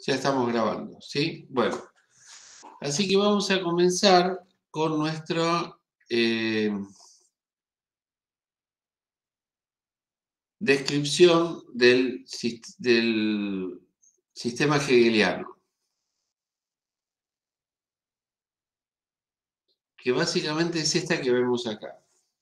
Ya estamos grabando, ¿sí? Bueno, así que vamos a comenzar con nuestra descripción del sistema hegeliano, que básicamente es esta que vemos acá.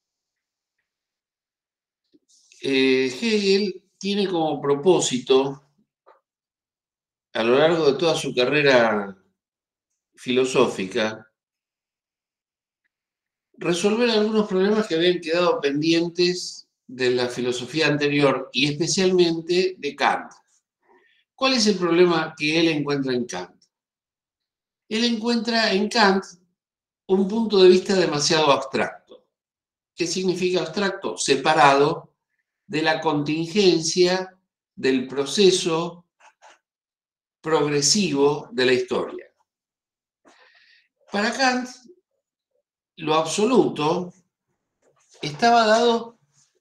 Hegel tiene como propósito, a lo largo de toda su carrera filosófica, resolver algunos problemas que habían quedado pendientes de la filosofía anterior y especialmente de Kant. ¿Cuál es el problema que él encuentra en Kant? Él encuentra en Kant un punto de vista demasiado abstracto. ¿Qué significa abstracto? Separado de la contingencia del proceso progresivo de la historia. Para Kant, lo absoluto estaba dado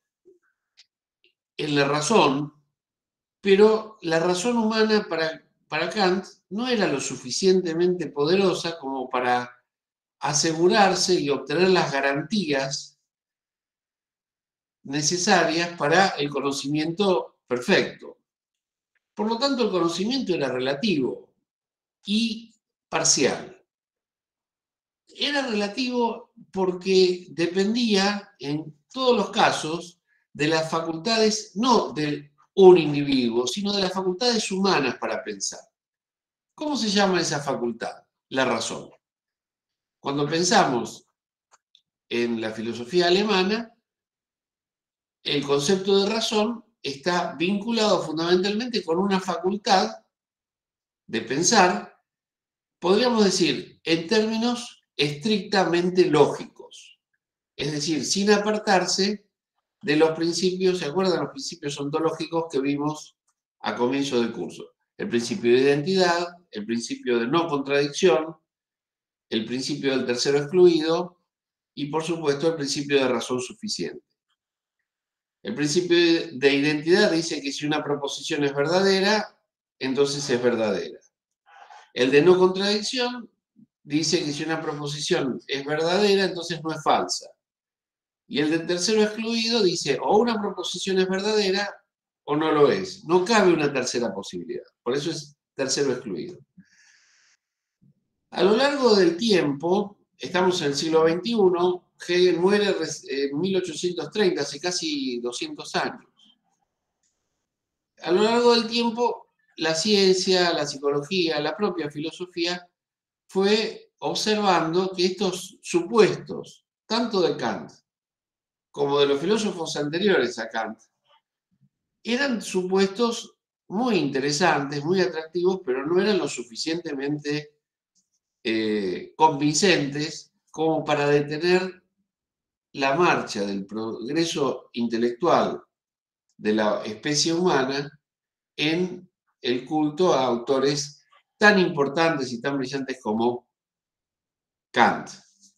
en la razón, pero la razón humana para Kant no era lo suficientemente poderosa como para asegurarse y obtener las garantías necesarias para el conocimiento perfecto. Por lo tanto, el conocimiento era relativo y parcial. Era relativo porque dependía, en todos los casos, de las facultades, no de un individuo, sino de las facultades humanas para pensar. ¿Cómo se llama esa facultad? La razón. Cuando pensamos en la filosofía alemana, el concepto de razón está vinculado fundamentalmente con una facultad de pensar, podríamos decir, en términos estrictamente lógicos, es decir, sin apartarse de los principios, ¿se acuerdan los principios ontológicos que vimos a comienzo del curso? El principio de identidad, el principio de no contradicción, el principio del tercero excluido y, por supuesto, el principio de razón suficiente. El principio de identidad dice que si una proposición es verdadera, entonces es verdadera. El de no contradicción dice que si una proposición es verdadera, entonces no es falsa. Y el de tercero excluido dice o una proposición es verdadera o no lo es. No cabe una tercera posibilidad. Por eso es tercero excluido. A lo largo del tiempo, estamos en el siglo XXI, Hegel muere en 1830, hace casi 200 años. A lo largo del tiempo, la ciencia, la psicología, la propia filosofía fue observando que estos supuestos, tanto de Kant como de los filósofos anteriores a Kant, eran supuestos muy interesantes, muy atractivos, pero no eran lo suficientemente convincentes como para detener la marcha del progreso intelectual de la especie humana en el culto a autores tan importantes y tan brillantes como Kant.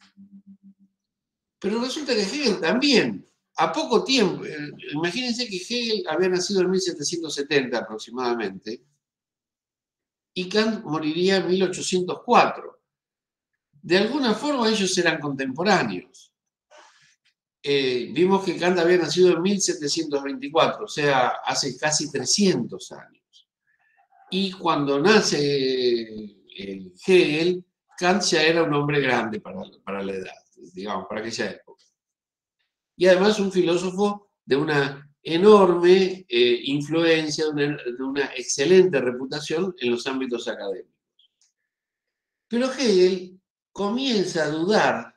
Pero resulta que Hegel también, a poco tiempo, imagínense que Hegel había nacido en 1770 aproximadamente, y Kant moriría en 1804. De alguna forma ellos eran contemporáneos. Vimos que Kant había nacido en 1724, o sea, hace casi 300 años. Y cuando nace Hegel, Kant ya era un hombre grande para la edad, digamos, para aquella época. Y además un filósofo de una enorme influencia, de una excelente reputación en los ámbitos académicos. Pero Hegel comienza a dudar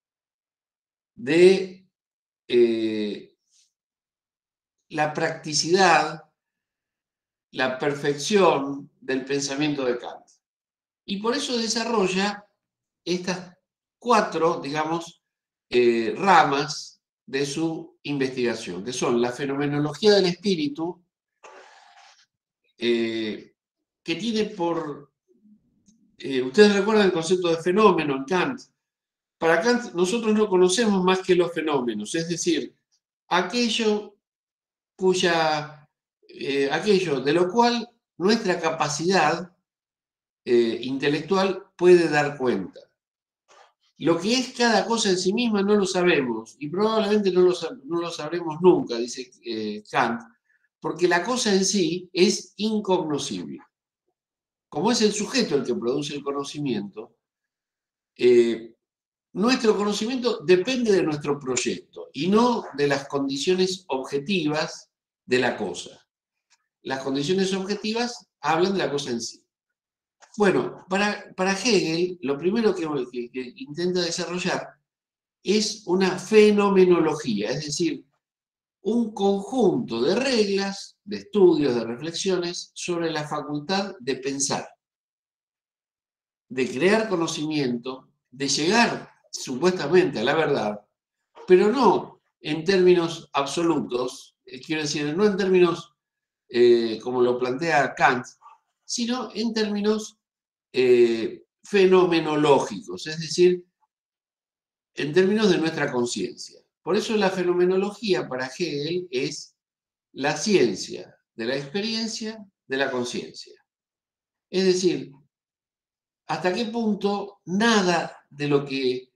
de la practicidad, la perfección del pensamiento de Kant. Y por eso desarrolla estas 4, digamos, ramas de su investigación, que son la fenomenología del espíritu, que tiene por... ustedes recuerdan el concepto de fenómeno en Kant. Para Kant nosotros no conocemos más que los fenómenos, es decir, aquello aquello de lo cual nuestra capacidad intelectual puede dar cuenta. Lo que es cada cosa en sí misma no lo sabemos, y probablemente no lo sabremos nunca, dice Kant, porque la cosa en sí es incognoscible. Como es el sujeto el que produce el conocimiento, nuestro conocimiento depende de nuestro proyecto y no de las condiciones objetivas de la cosa. Las condiciones objetivas hablan de la cosa en sí. Bueno, para Hegel, lo primero que intenta desarrollar es una fenomenología, es decir, un conjunto de reglas, de estudios, de reflexiones sobre la facultad de pensar, de crear conocimiento, de llegar supuestamente a la verdad, pero no en términos absolutos, quiero decir, no en términos como lo plantea Kant, sino en términos fenomenológicos, es decir, en términos de nuestra conciencia. Por eso la fenomenología para Hegel es la ciencia de la experiencia de la conciencia. Es decir, hasta qué punto nada de lo que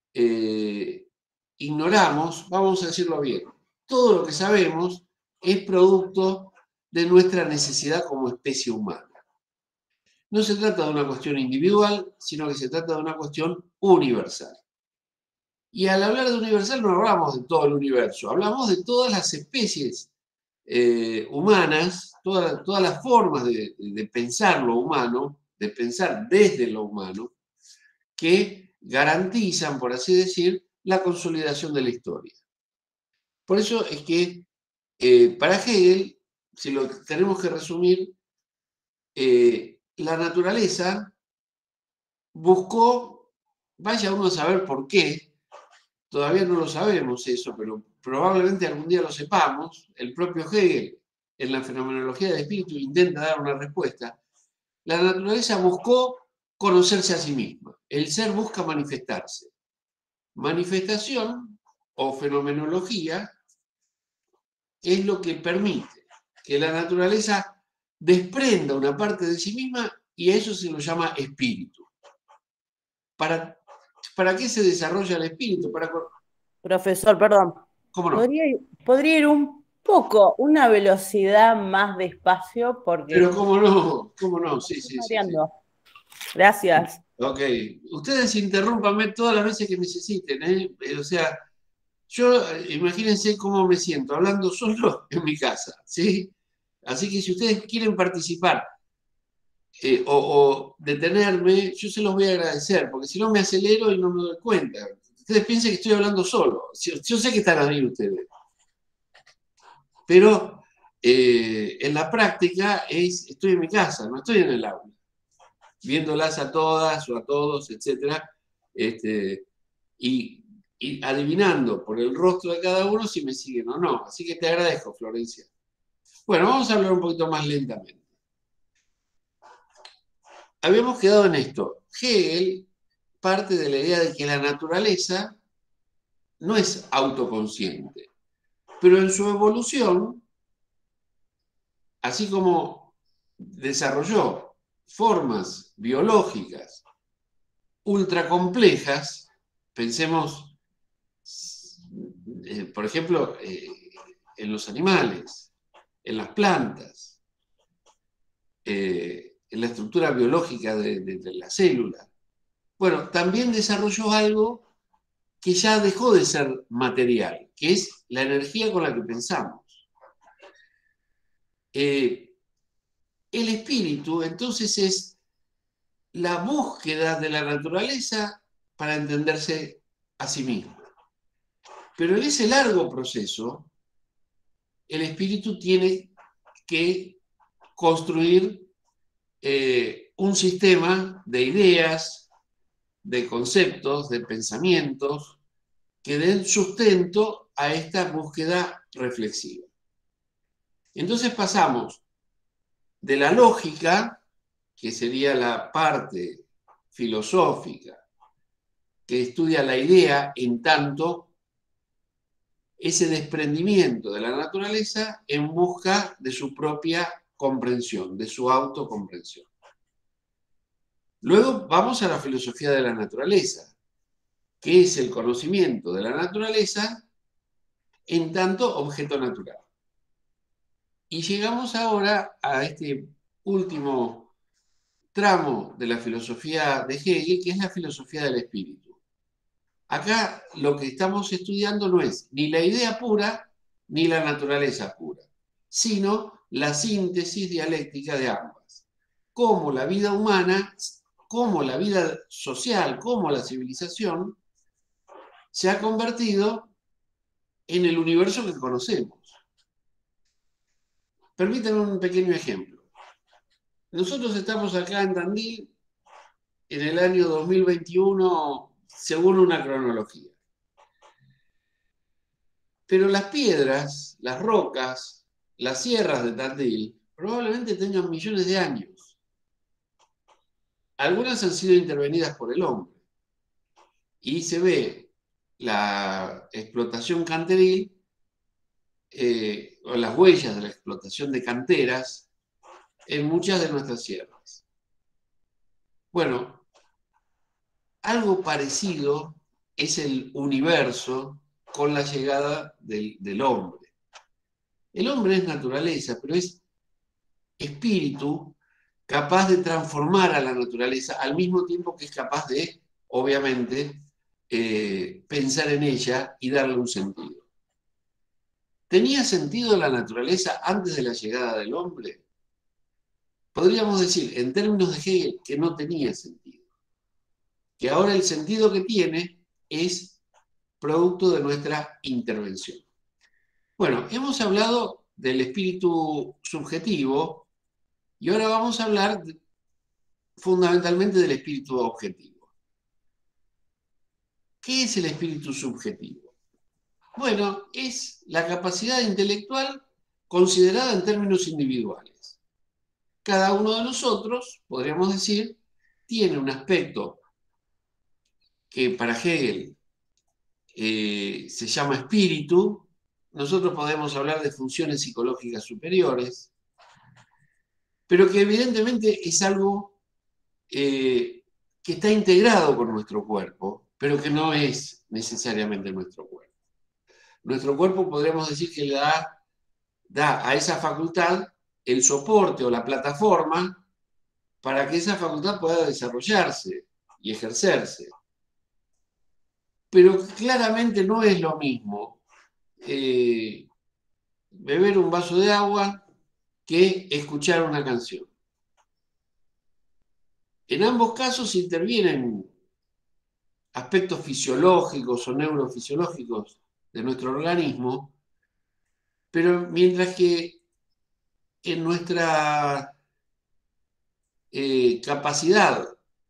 ignoramos, vamos a decirlo bien, todo lo que sabemos es producto de nuestra necesidad como especie humana. No se trata de una cuestión individual, sino que se trata de una cuestión universal. Y al hablar de universal no hablamos de todo el universo, hablamos de todas las especies humanas, todas las formas de pensar lo humano, de pensar desde lo humano, que garantizan, por así decir, la consolidación de la historia. Por eso es que para Hegel, si lo tenemos que resumir, la naturaleza buscó, vaya uno a saber por qué, todavía no lo sabemos eso, pero probablemente algún día lo sepamos, el propio Hegel en la fenomenología del espíritu intenta dar una respuesta. La naturaleza buscó conocerse a sí misma, el ser busca manifestarse. Manifestación o fenomenología es lo que permite que la naturaleza desprenda una parte de sí misma y a eso se lo llama espíritu. ¿Para qué se desarrolla el espíritu? Profesor, perdón. ¿Cómo no? ¿Podría ir un poco, una velocidad más despacio? Pero Porque cómo no, me sí, estoy sí, sí, sí. mareando. Gracias. Ok, ustedes interrúmpanme todas las veces que necesiten, ¿eh? O sea, yo imagínense cómo me siento hablando solo en mi casa, ¿sí? Así que si ustedes quieren participar o detenerme, yo se los voy a agradecer, porque si no me acelero y no me doy cuenta. Ustedes piensen que estoy hablando solo. Yo sé que están ahí ustedes, pero en la práctica estoy en mi casa, no estoy en el aula, viéndolas a todas o a todos, etcétera, y, y adivinando por el rostro de cada uno si me siguen o no. Así que te agradezco, Florencia. Bueno, vamos a hablar un poquito más lentamente. Habíamos quedado en esto. Hegel parte de la idea de que la naturaleza no es autoconsciente, pero en su evolución, así como desarrolló formas biológicas ultra complejas, pensemos, por ejemplo, en los animales, en las plantas, en la estructura biológica de la célula. Bueno, también desarrolló algo que ya dejó de ser material, que es la energía con la que pensamos. El espíritu, entonces, es la búsqueda de la naturaleza para entenderse a sí mismo. Pero en ese largo proceso, el espíritu tiene que construir un sistema de ideas, de conceptos, de pensamientos que den sustento a esta búsqueda reflexiva. Entonces pasamos de la lógica, que sería la parte filosófica, que estudia la idea en tanto ese desprendimiento de la naturaleza en busca de su propia comprensión, de su autocomprensión. Luego vamos a la filosofía de la naturaleza, que es el conocimiento de la naturaleza en tanto objeto natural. Y llegamos ahora a este último tramo de la filosofía de Hegel, que es la filosofía del espíritu. Acá lo que estamos estudiando no es ni la idea pura ni la naturaleza pura, sino la síntesis dialéctica de ambas. Cómo la vida humana, cómo la vida social, cómo la civilización se ha convertido en el universo que conocemos. Permítanme un pequeño ejemplo. Nosotros estamos acá en Tandil en el año 2021 según una cronología. Pero las piedras, las rocas, las sierras de Tandil probablemente tengan millones de años. Algunas han sido intervenidas por el hombre. Y se ve la explotación canteril, o las huellas de la explotación de canteras en muchas de nuestras sierras. Bueno, algo parecido es el universo con la llegada del hombre. El hombre es naturaleza, pero es espíritu capaz de transformar a la naturaleza al mismo tiempo que es capaz de, obviamente, pensar en ella y darle un sentido. ¿Tenía sentido la naturaleza antes de la llegada del hombre? Podríamos decir, en términos de Hegel, que no tenía sentido. Que ahora el sentido que tiene es producto de nuestra intervención. Bueno, hemos hablado del espíritu subjetivo y ahora vamos a hablar fundamentalmente del espíritu objetivo. ¿Qué es el espíritu subjetivo? Bueno, es la capacidad intelectual considerada en términos individuales. Cada uno de nosotros, podríamos decir, tiene un aspecto que para Hegel se llama espíritu. Nosotros podemos hablar de funciones psicológicas superiores, pero que evidentemente es algo que está integrado con nuestro cuerpo, pero que no es necesariamente nuestro cuerpo. Nuestro cuerpo podríamos decir que le da a esa facultad el soporte o la plataforma para que esa facultad pueda desarrollarse y ejercerse. Pero claramente no es lo mismo beber un vaso de agua que escuchar una canción. En ambos casos intervienen aspectos fisiológicos o neurofisiológicos de nuestro organismo, pero mientras que en nuestra capacidad,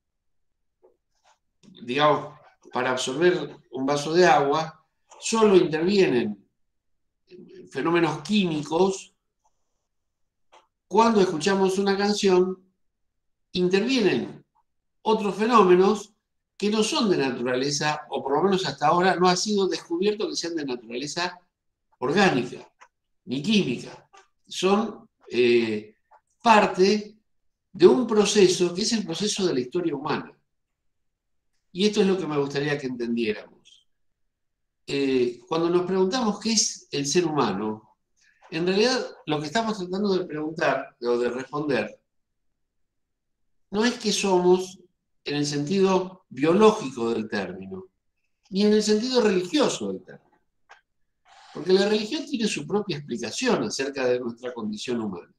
digamos, para absorber un vaso de agua, solo intervienen fenómenos químicos. Cuando escuchamos una canción, intervienen otros fenómenos que no son de naturaleza, o por lo menos hasta ahora no ha sido descubierto que sean de naturaleza orgánica ni química. Son parte de un proceso que es el proceso de la historia humana. Y esto es lo que me gustaría que entendiéramos. Cuando nos preguntamos qué es el ser humano, en realidad lo que estamos tratando de preguntar o de responder no es qué somos en el sentido biológico del término, ni en el sentido religioso del término. Porque la religión tiene su propia explicación acerca de nuestra condición humana.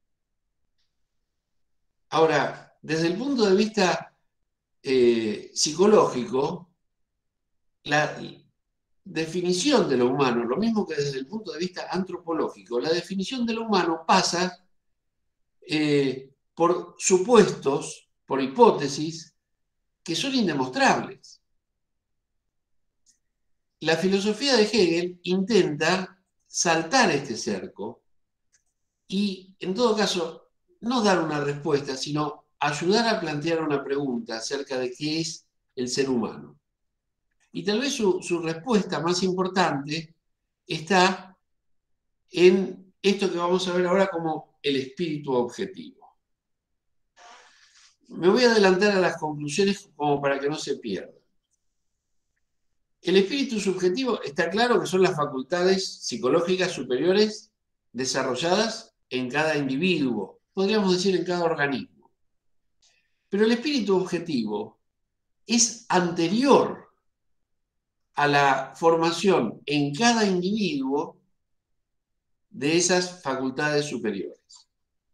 Ahora, desde el punto de vista psicológico, la definición de lo humano, lo mismo que desde el punto de vista antropológico, la definición de lo humano pasa por supuestos, por hipótesis, que son indemostrables. La filosofía de Hegel intenta saltar este cerco y, en todo caso, no dar una respuesta, sino ayudar a plantear una pregunta acerca de qué es el ser humano. Y tal vez su respuesta más importante está en esto que vamos a ver ahora como el espíritu objetivo. Me voy a adelantar a las conclusiones como para que no se pierda. El espíritu subjetivo está claro que son las facultades psicológicas superiores desarrolladas en cada individuo, podríamos decir en cada organismo. Pero el espíritu objetivo es anterior a la formación en cada individuo de esas facultades superiores.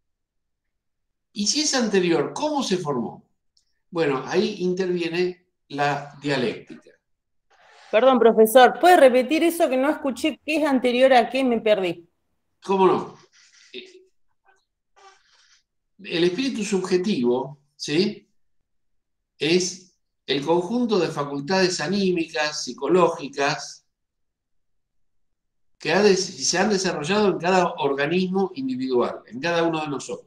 Y si es anterior, ¿cómo se formó? Bueno, ahí interviene la dialéctica. Perdón, profesor, ¿puede repetir eso que no escuché? ¿Qué es anterior a qué? Me perdí. ¿Cómo no? El espíritu subjetivo, ¿sí?, es el conjunto de facultades anímicas, psicológicas, que se han desarrollado en cada organismo individual, en cada uno de nosotros.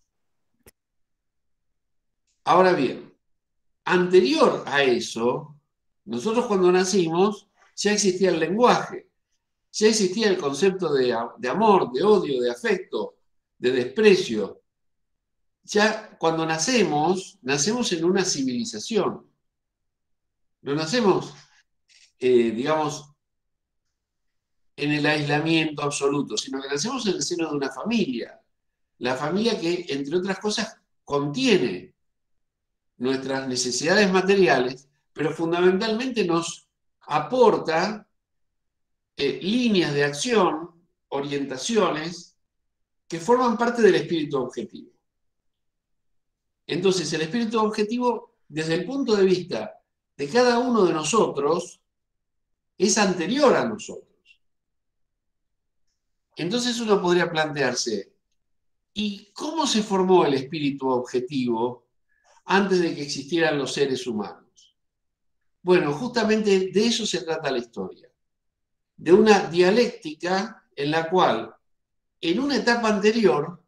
Ahora bien, anterior a eso, nosotros cuando nacimos ya existía el lenguaje, ya existía el concepto de amor, de odio, de afecto, de desprecio. Ya cuando nacemos en una civilización. No nacemos, digamos, en el aislamiento absoluto, sino que nacemos en el seno de una familia. La familia que, entre otras cosas, contiene nuestras necesidades materiales, pero fundamentalmente nos aporta líneas de acción, orientaciones, que forman parte del espíritu objetivo. Entonces, el espíritu objetivo, desde el punto de vista de cada uno de nosotros, es anterior a nosotros. Entonces uno podría plantearse, ¿y cómo se formó el espíritu objetivo antes de que existieran los seres humanos? Bueno, justamente de eso se trata la historia, de una dialéctica en la cual, en una etapa anterior,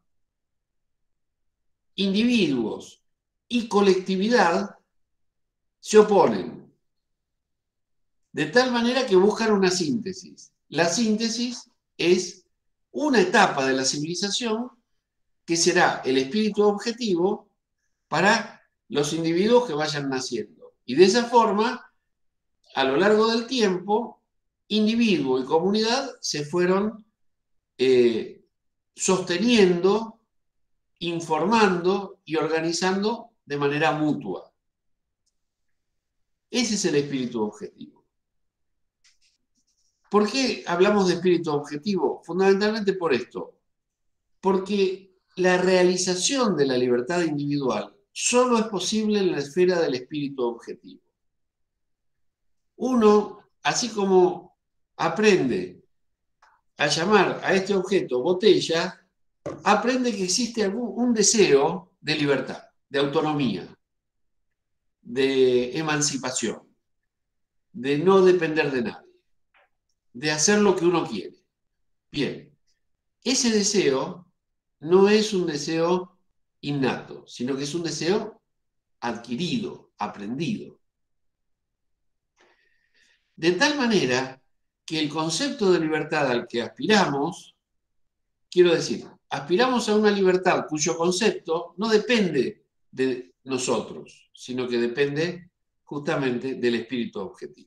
individuos y colectividad se oponen, de tal manera que buscan una síntesis. La síntesis es una etapa de la civilización que será el espíritu objetivo para los individuos que vayan naciendo. Y de esa forma, a lo largo del tiempo, individuo y comunidad se fueron sosteniendo, informando y organizando de manera mutua. Ese es el espíritu objetivo. ¿Por qué hablamos de espíritu objetivo? Fundamentalmente por esto. Porque la realización de la libertad individual solo es posible en la esfera del espíritu objetivo. Uno, así como aprende a llamar a este objeto botella, aprende que existe un deseo de libertad, de autonomía, de emancipación, de no depender de nadie, de hacer lo que uno quiere. Bien, ese deseo no es un deseo innato, sino que es un deseo adquirido, aprendido. De tal manera que el concepto de libertad al que aspiramos, quiero decir, aspiramos a una libertad cuyo concepto no depende de nosotros, sino que depende justamente del espíritu objetivo.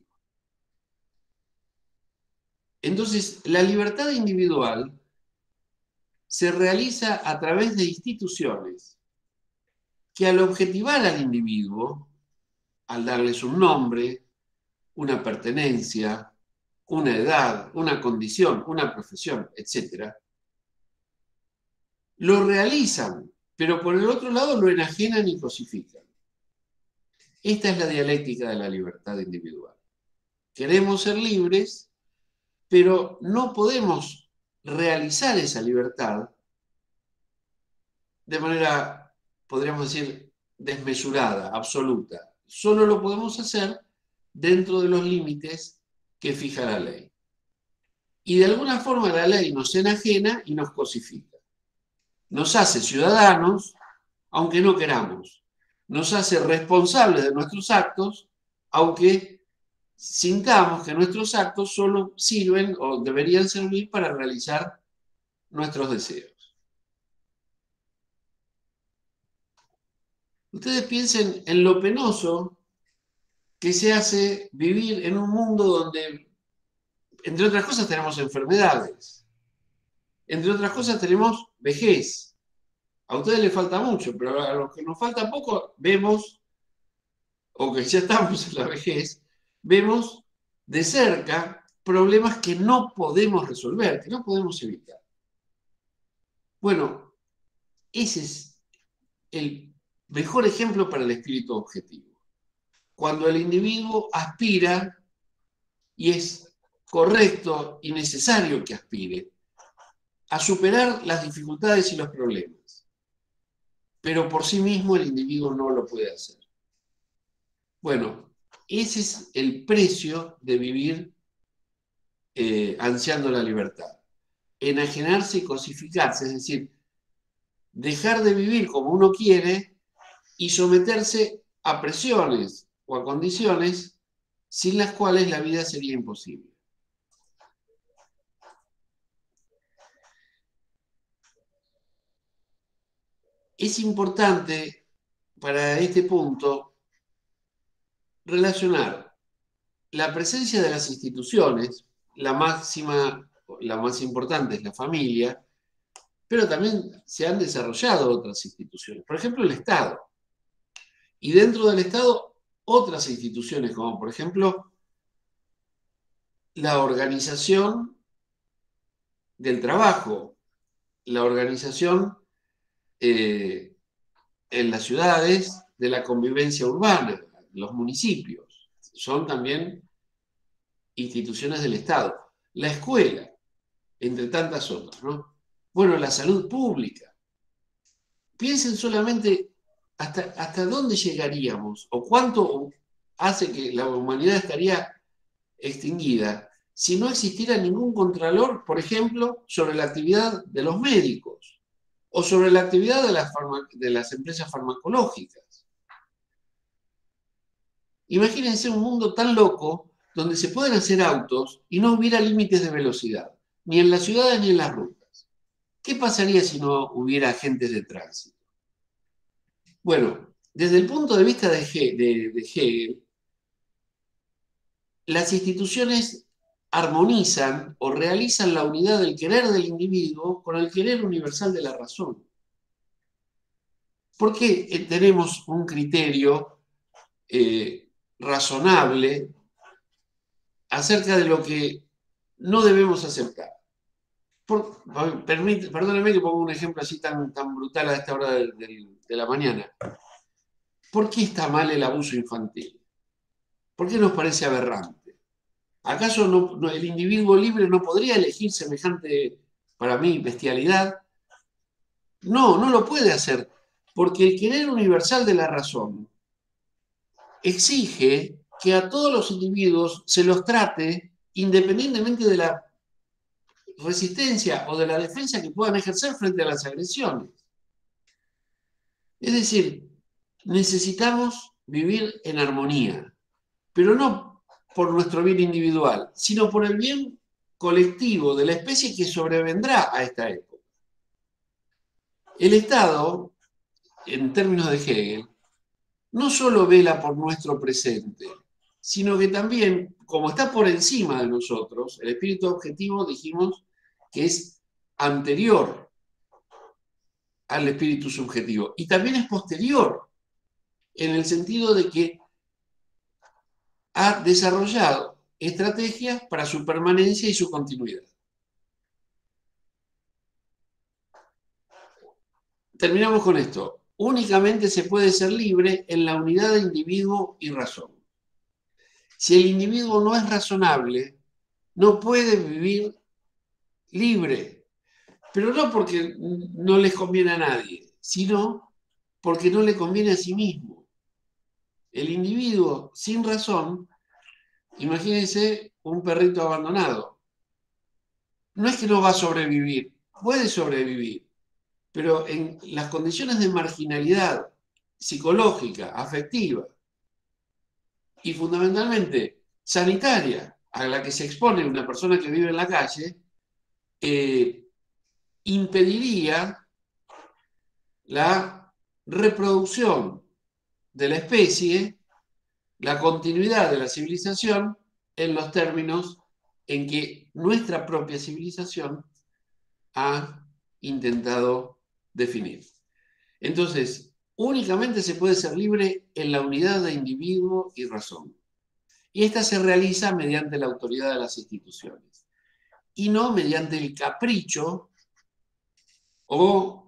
Entonces, la libertad individual se realiza a través de instituciones que al objetivar al individuo, al darles un nombre, una pertenencia, una edad, una condición, una profesión, etc., lo realizan, pero por el otro lado lo enajenan y cosifican. Esta es la dialéctica de la libertad individual. Queremos ser libres, pero no podemos realizar esa libertad de manera, podríamos decir, desmesurada, absoluta. Solo lo podemos hacer dentro de los límites que fija la ley. Y de alguna forma la ley nos enajena y nos cosifica. Nos hace ciudadanos, aunque no queramos. Nos hace responsables de nuestros actos, aunque sintamos que nuestros actos solo sirven o deberían servir para realizar nuestros deseos. Ustedes piensen en lo penoso que se hace vivir en un mundo donde, entre otras cosas, tenemos enfermedades, entre otras cosas, tenemos vejez. A ustedes les falta mucho, pero a los que nos falta poco, vemos, o que ya estamos en la vejez, vemos de cerca problemas que no podemos resolver, que no podemos evitar. Bueno, ese es el mejor ejemplo para el espíritu objetivo. Cuando el individuo aspira, y es correcto y necesario que aspire, a superar las dificultades y los problemas, pero por sí mismo el individuo no lo puede hacer. Bueno, ese es el precio de vivir ansiando la libertad. Enajenarse y cosificarse, es decir, dejar de vivir como uno quiere y someterse a presiones o a condiciones sin las cuales la vida sería imposible. Es importante para este punto relacionar la presencia de las instituciones, la más importante es la familia, pero también se han desarrollado otras instituciones, por ejemplo el Estado. Y dentro del Estado, otras instituciones, como por ejemplo la organización del trabajo, la organización en las ciudades de la convivencia urbana, los municipios, son también instituciones del Estado. La escuela, entre tantas otras, ¿no? Bueno, la salud pública. Piensen solamente hasta dónde llegaríamos o cuánto hace que la humanidad estaría extinguida si no existiera ningún contralor, por ejemplo, sobre la actividad de los médicos o sobre la actividad de las empresas farmacológicas. Imagínense un mundo tan loco donde se pueden hacer autos y no hubiera límites de velocidad, ni en las ciudades ni en las rutas. ¿Qué pasaría si no hubiera agentes de tránsito? Bueno, desde el punto de vista de Hegel, las instituciones armonizan o realizan la unidad del querer del individuo con el querer universal de la razón. ¿Por qué tenemos un criterio razonable acerca de lo que no debemos aceptar? Perdónenme que ponga un ejemplo así tan brutal a esta hora de la mañana. ¿Por qué está mal el abuso infantil? ¿Por qué nos parece aberrante? ¿Acaso el individuo libre no podría elegir semejante, para mí, bestialidad? No, no lo puede hacer, porque el querer universal de la razón exige que a todos los individuos se los trate independientemente de la resistencia o de la defensa que puedan ejercer frente a las agresiones. Es decir, necesitamos vivir en armonía, pero no por nuestro bien individual, sino por el bien colectivo de la especie que sobrevendrá a esta época. El Estado, en términos de Hegel, no solo vela por nuestro presente, sino que también, como está por encima de nosotros, el espíritu objetivo dijimos que es anterior al espíritu subjetivo y también es posterior en el sentido de que ha desarrollado estrategias para su permanencia y su continuidad. Terminamos con esto. Únicamente se puede ser libre en la unidad de individuo y razón. Si el individuo no es razonable, no puede vivir libre, pero no porque no les conviene a nadie, sino porque no le conviene a sí mismo. El individuo sin razón, imagínense un perrito abandonado. No es que no va a sobrevivir, puede sobrevivir, pero en las condiciones de marginalidad psicológica, afectiva y fundamentalmente sanitaria a la que se expone una persona que vive en la calle, impediría la reproducción de la especie, la continuidad de la civilización en los términos en que nuestra propia civilización ha intentado definir. Entonces, únicamente se puede ser libre en la unidad de individuo y razón. Y esta se realiza mediante la autoridad de las instituciones y no mediante el capricho o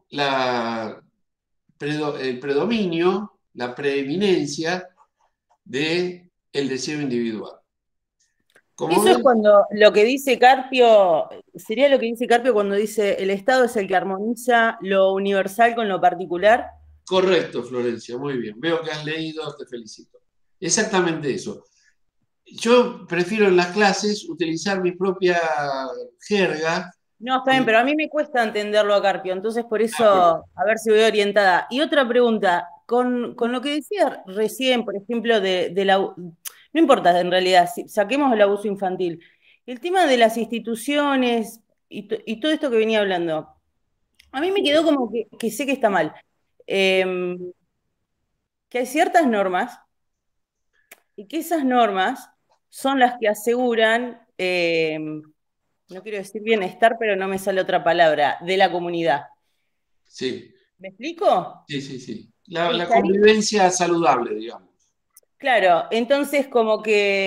el predominio, la preeminencia del deseo individual. Como Eso es ven, cuando lo que dice Carpio, sería lo que dice Carpio cuando dice el Estado es el que armoniza lo universal con lo particular. correcto, Florencia, muy bien. Veo que has leído, te felicito. Exactamente eso. Yo prefiero en las clases utilizar mi propia jerga. No, está bien, pero a mí me cuesta entenderlo a Carpio, entonces por eso, Acuerdo. a ver si voy orientada. Y otra pregunta, con lo que decía recién, por ejemplo, no importa en realidad, saquemos el abuso infantil. El tema de las instituciones y todo esto que venía hablando, a mí me quedó como que sé que está mal. Eh, que hay ciertas normas y que esas normas son las que aseguran, no quiero decir bienestar, pero no me sale otra palabra, de la comunidad. Sí, ¿Me explico? sí, sí, sí. La Estaría, convivencia saludable, digamos. claro, entonces como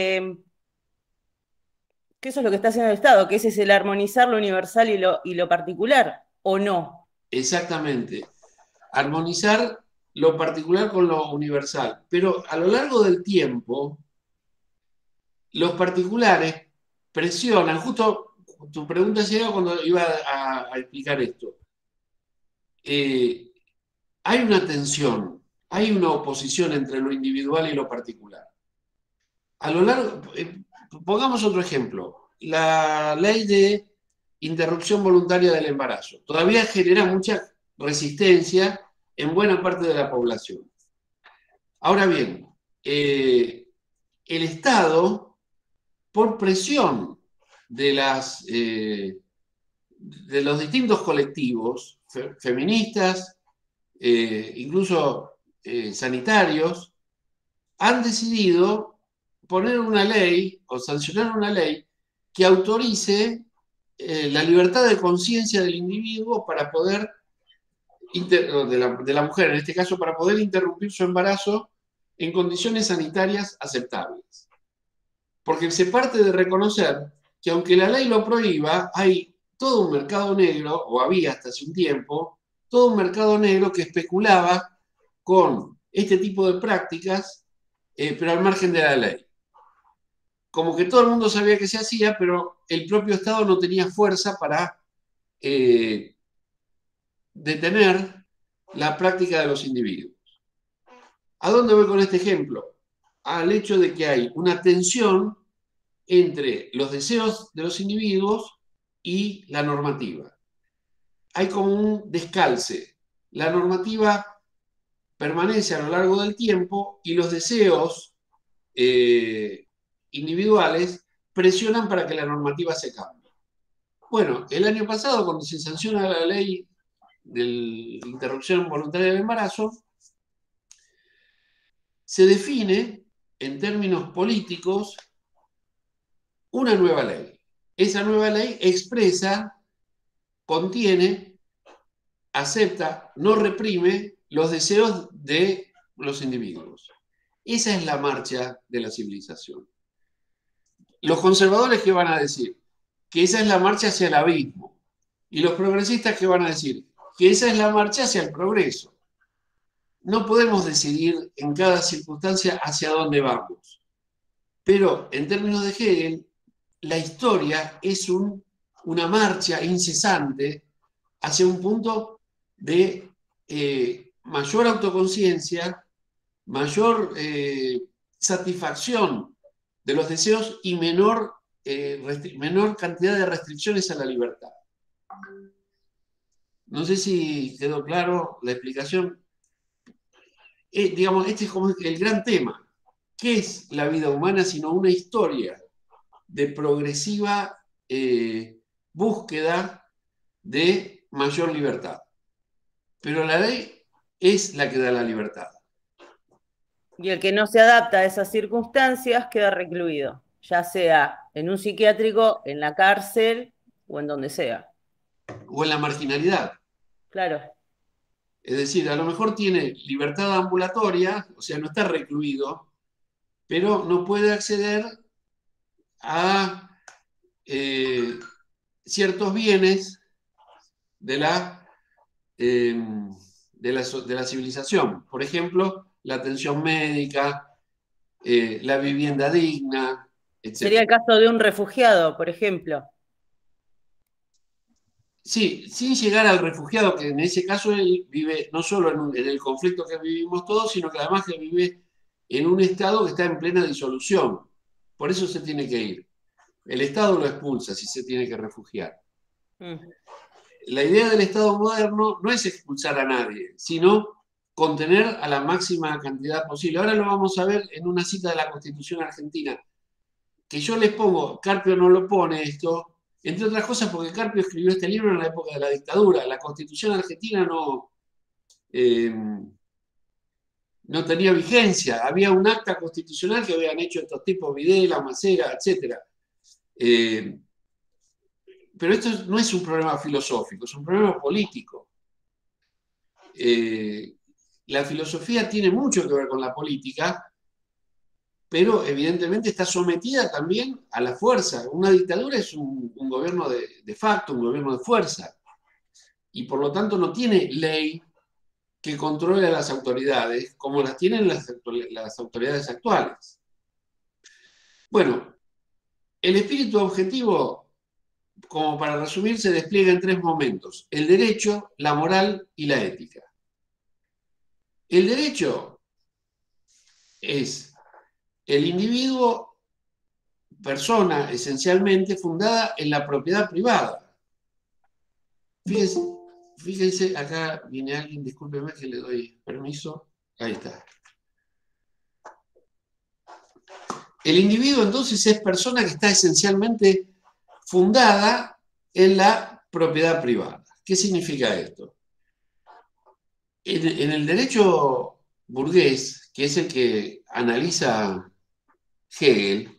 que eso es lo que está haciendo el Estado, que ese es el armonizar lo universal y lo particular, ¿o no? Exactamente. Armonizar lo particular con lo universal. Pero a lo largo del tiempo, los particulares presionan, justo tu pregunta llega cuando iba a explicar esto. Eh, hay una tensión, hay una oposición entre lo individual y lo particular. A lo largo, pongamos otro ejemplo, la ley de interrupción voluntaria del embarazo. Todavía genera mucha resistencia en buena parte de la población. Ahora bien, el Estado, por presión de, de los distintos colectivos, feministas, incluso sanitarios, han decidido poner una ley o sancionar una ley que autorice la libertad de conciencia del individuo para poder, de la mujer en este caso, para poder interrumpir su embarazo en condiciones sanitarias aceptables. Porque se parte de reconocer que aunque la ley lo prohíba, hay todo un mercado negro, o había hasta hace un tiempo, todo un mercado negro que especulaba con este tipo de prácticas, pero al margen de la ley. Como que todo el mundo sabía que se hacía, pero el propio Estado no tenía fuerza para eh, detener la práctica de los individuos. ¿A dónde voy con este ejemplo? Al hecho de que hay una tensión entre los deseos de los individuos y la normativa. Hay como un descalce. La normativa permanece a lo largo del tiempo y los deseos individuales presionan para que la normativa se cambie. Bueno, el año pasado, cuando se sanciona la ley de interrupción voluntaria del embarazo, se define en términos políticos una nueva ley. Esa nueva ley expresa, contiene, acepta, no reprime los deseos de los individuos. Esa es la marcha de la civilización. Los conservadores, ¿qué van a decir? Que esa es la marcha hacia el abismo. Y los progresistas, ¿qué van a decir? Que esa es la marcha hacia el progreso. No podemos decidir en cada circunstancia hacia dónde vamos. Pero en términos de Hegel, la historia es una marcha incesante hacia un punto de mayor autoconciencia, mayor satisfacción de los deseos y menor cantidad de restricciones a la libertad. No sé si quedó claro la explicación. Digamos, este es como el gran tema. ¿Qué es la vida humana sino una historia de progresiva búsqueda de mayor libertad? Pero la ley es la que da la libertad. Y el que no se adapta a esas circunstancias queda recluido, ya sea en un psiquiátrico, en la cárcel o en donde sea. o en la marginalidad. Claro. Es decir, a lo mejor tiene libertad ambulatoria, o sea, no está recluido, pero no puede acceder a ciertos bienes de eh, de la civilización. Por ejemplo, la atención médica, la vivienda digna, Sería etc. el caso de un refugiado, por ejemplo. Sí, sin llegar al refugiado, que en ese caso él vive no solo en el conflicto que vivimos todos, sino que además que vive en un estado que está en plena disolución. Por eso se tiene que ir. El Estado lo expulsa si se tiene que refugiar. Mm. La idea del Estado moderno no es expulsar a nadie, sino contener a la máxima cantidad posible. Ahora lo vamos a ver en una cita de la Constitución Argentina, que yo les pongo, Carpio no lo pone esto, entre otras cosas porque Carpio escribió este libro en la época de la dictadura. La Constitución Argentina eh, no tenía vigencia. Había un acta constitucional que habían hecho estos tipos, Videla, Macera, etc. Pero esto no es un problema filosófico, es un problema político. La filosofía tiene mucho que ver con la política, pero evidentemente está sometida también a la fuerza. Una dictadura es un gobierno de facto, un gobierno de fuerza, y por lo tanto no tiene ley que controle a las autoridades como las tienen las autoridades actuales. Bueno, el espíritu objetivo, como para resumir, se despliega en tres momentos: el derecho, la moral y la ética. El derecho es el individuo, persona esencialmente fundada en la propiedad privada. Fíjense, fíjense, acá viene alguien, discúlpeme que le doy permiso. Ahí está. El individuo entonces es persona que está esencialmente fundada en la propiedad privada. ¿Qué significa esto? En el derecho burgués, que es el que analiza Hegel,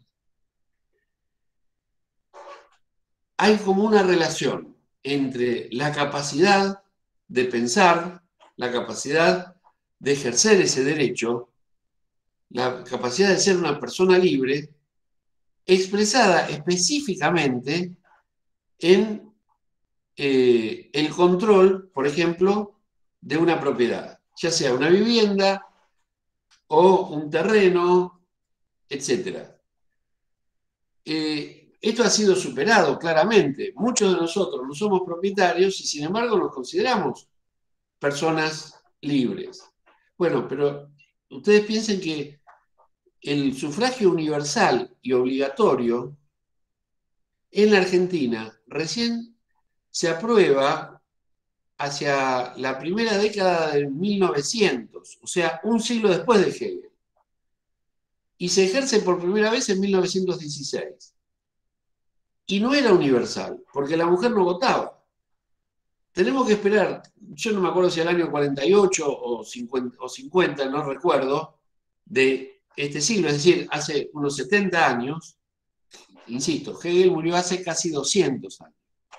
hay como una relación entre la capacidad de pensar, la capacidad de ejercer ese derecho, la capacidad de ser una persona libre, expresada específicamente en el control, por ejemplo, de una propiedad, ya sea una vivienda o un terreno, etc. Esto ha sido superado claramente. Muchos de nosotros no somos propietarios y sin embargo nos consideramos personas libres. Bueno, pero ustedes piensen que el sufragio universal y obligatorio en la Argentina recién se aprueba hacia la primera década de 1900, o sea, un siglo después de Hegel, y se ejerce por primera vez en 1916. Y no era universal, porque la mujer no votaba. Tenemos que esperar, yo no me acuerdo si al año 48 o 50, no recuerdo, de este siglo, es decir, hace unos 70 años, insisto, Hegel murió hace casi 200 años.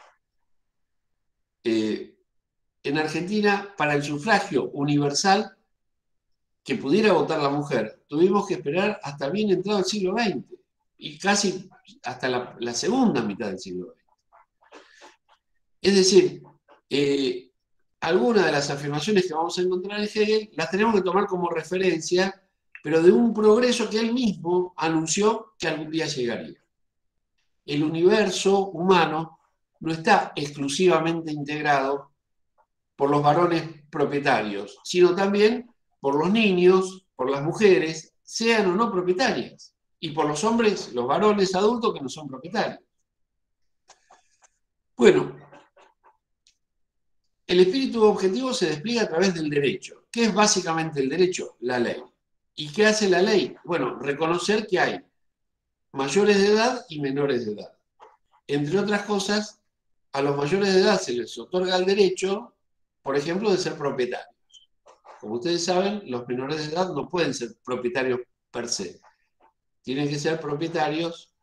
En Argentina, para el sufragio universal que pudiera votar la mujer, tuvimos que esperar hasta bien entrado el siglo XX y casi hasta la segunda mitad del siglo XX. Es decir, algunas de las afirmaciones que vamos a encontrar en Hegel las tenemos que tomar como referencia, pero de un progreso que él mismo anunció que algún día llegaría. El universo humano no está exclusivamente integrado por los varones propietarios, sino también por los niños, por las mujeres, sean o no propietarias, y por los hombres, los varones adultos que no son propietarios. Bueno, el espíritu objetivo se despliega a través del derecho. ¿Qué es básicamente el derecho? La ley. ¿Y qué hace la ley? Bueno, reconocer que hay mayores de edad y menores de edad. Entre otras cosas, a los mayores de edad se les otorga el derecho, por ejemplo, de ser propietarios. Como ustedes saben, los menores de edad no pueden ser propietarios per se. Tienen que ser propietarios,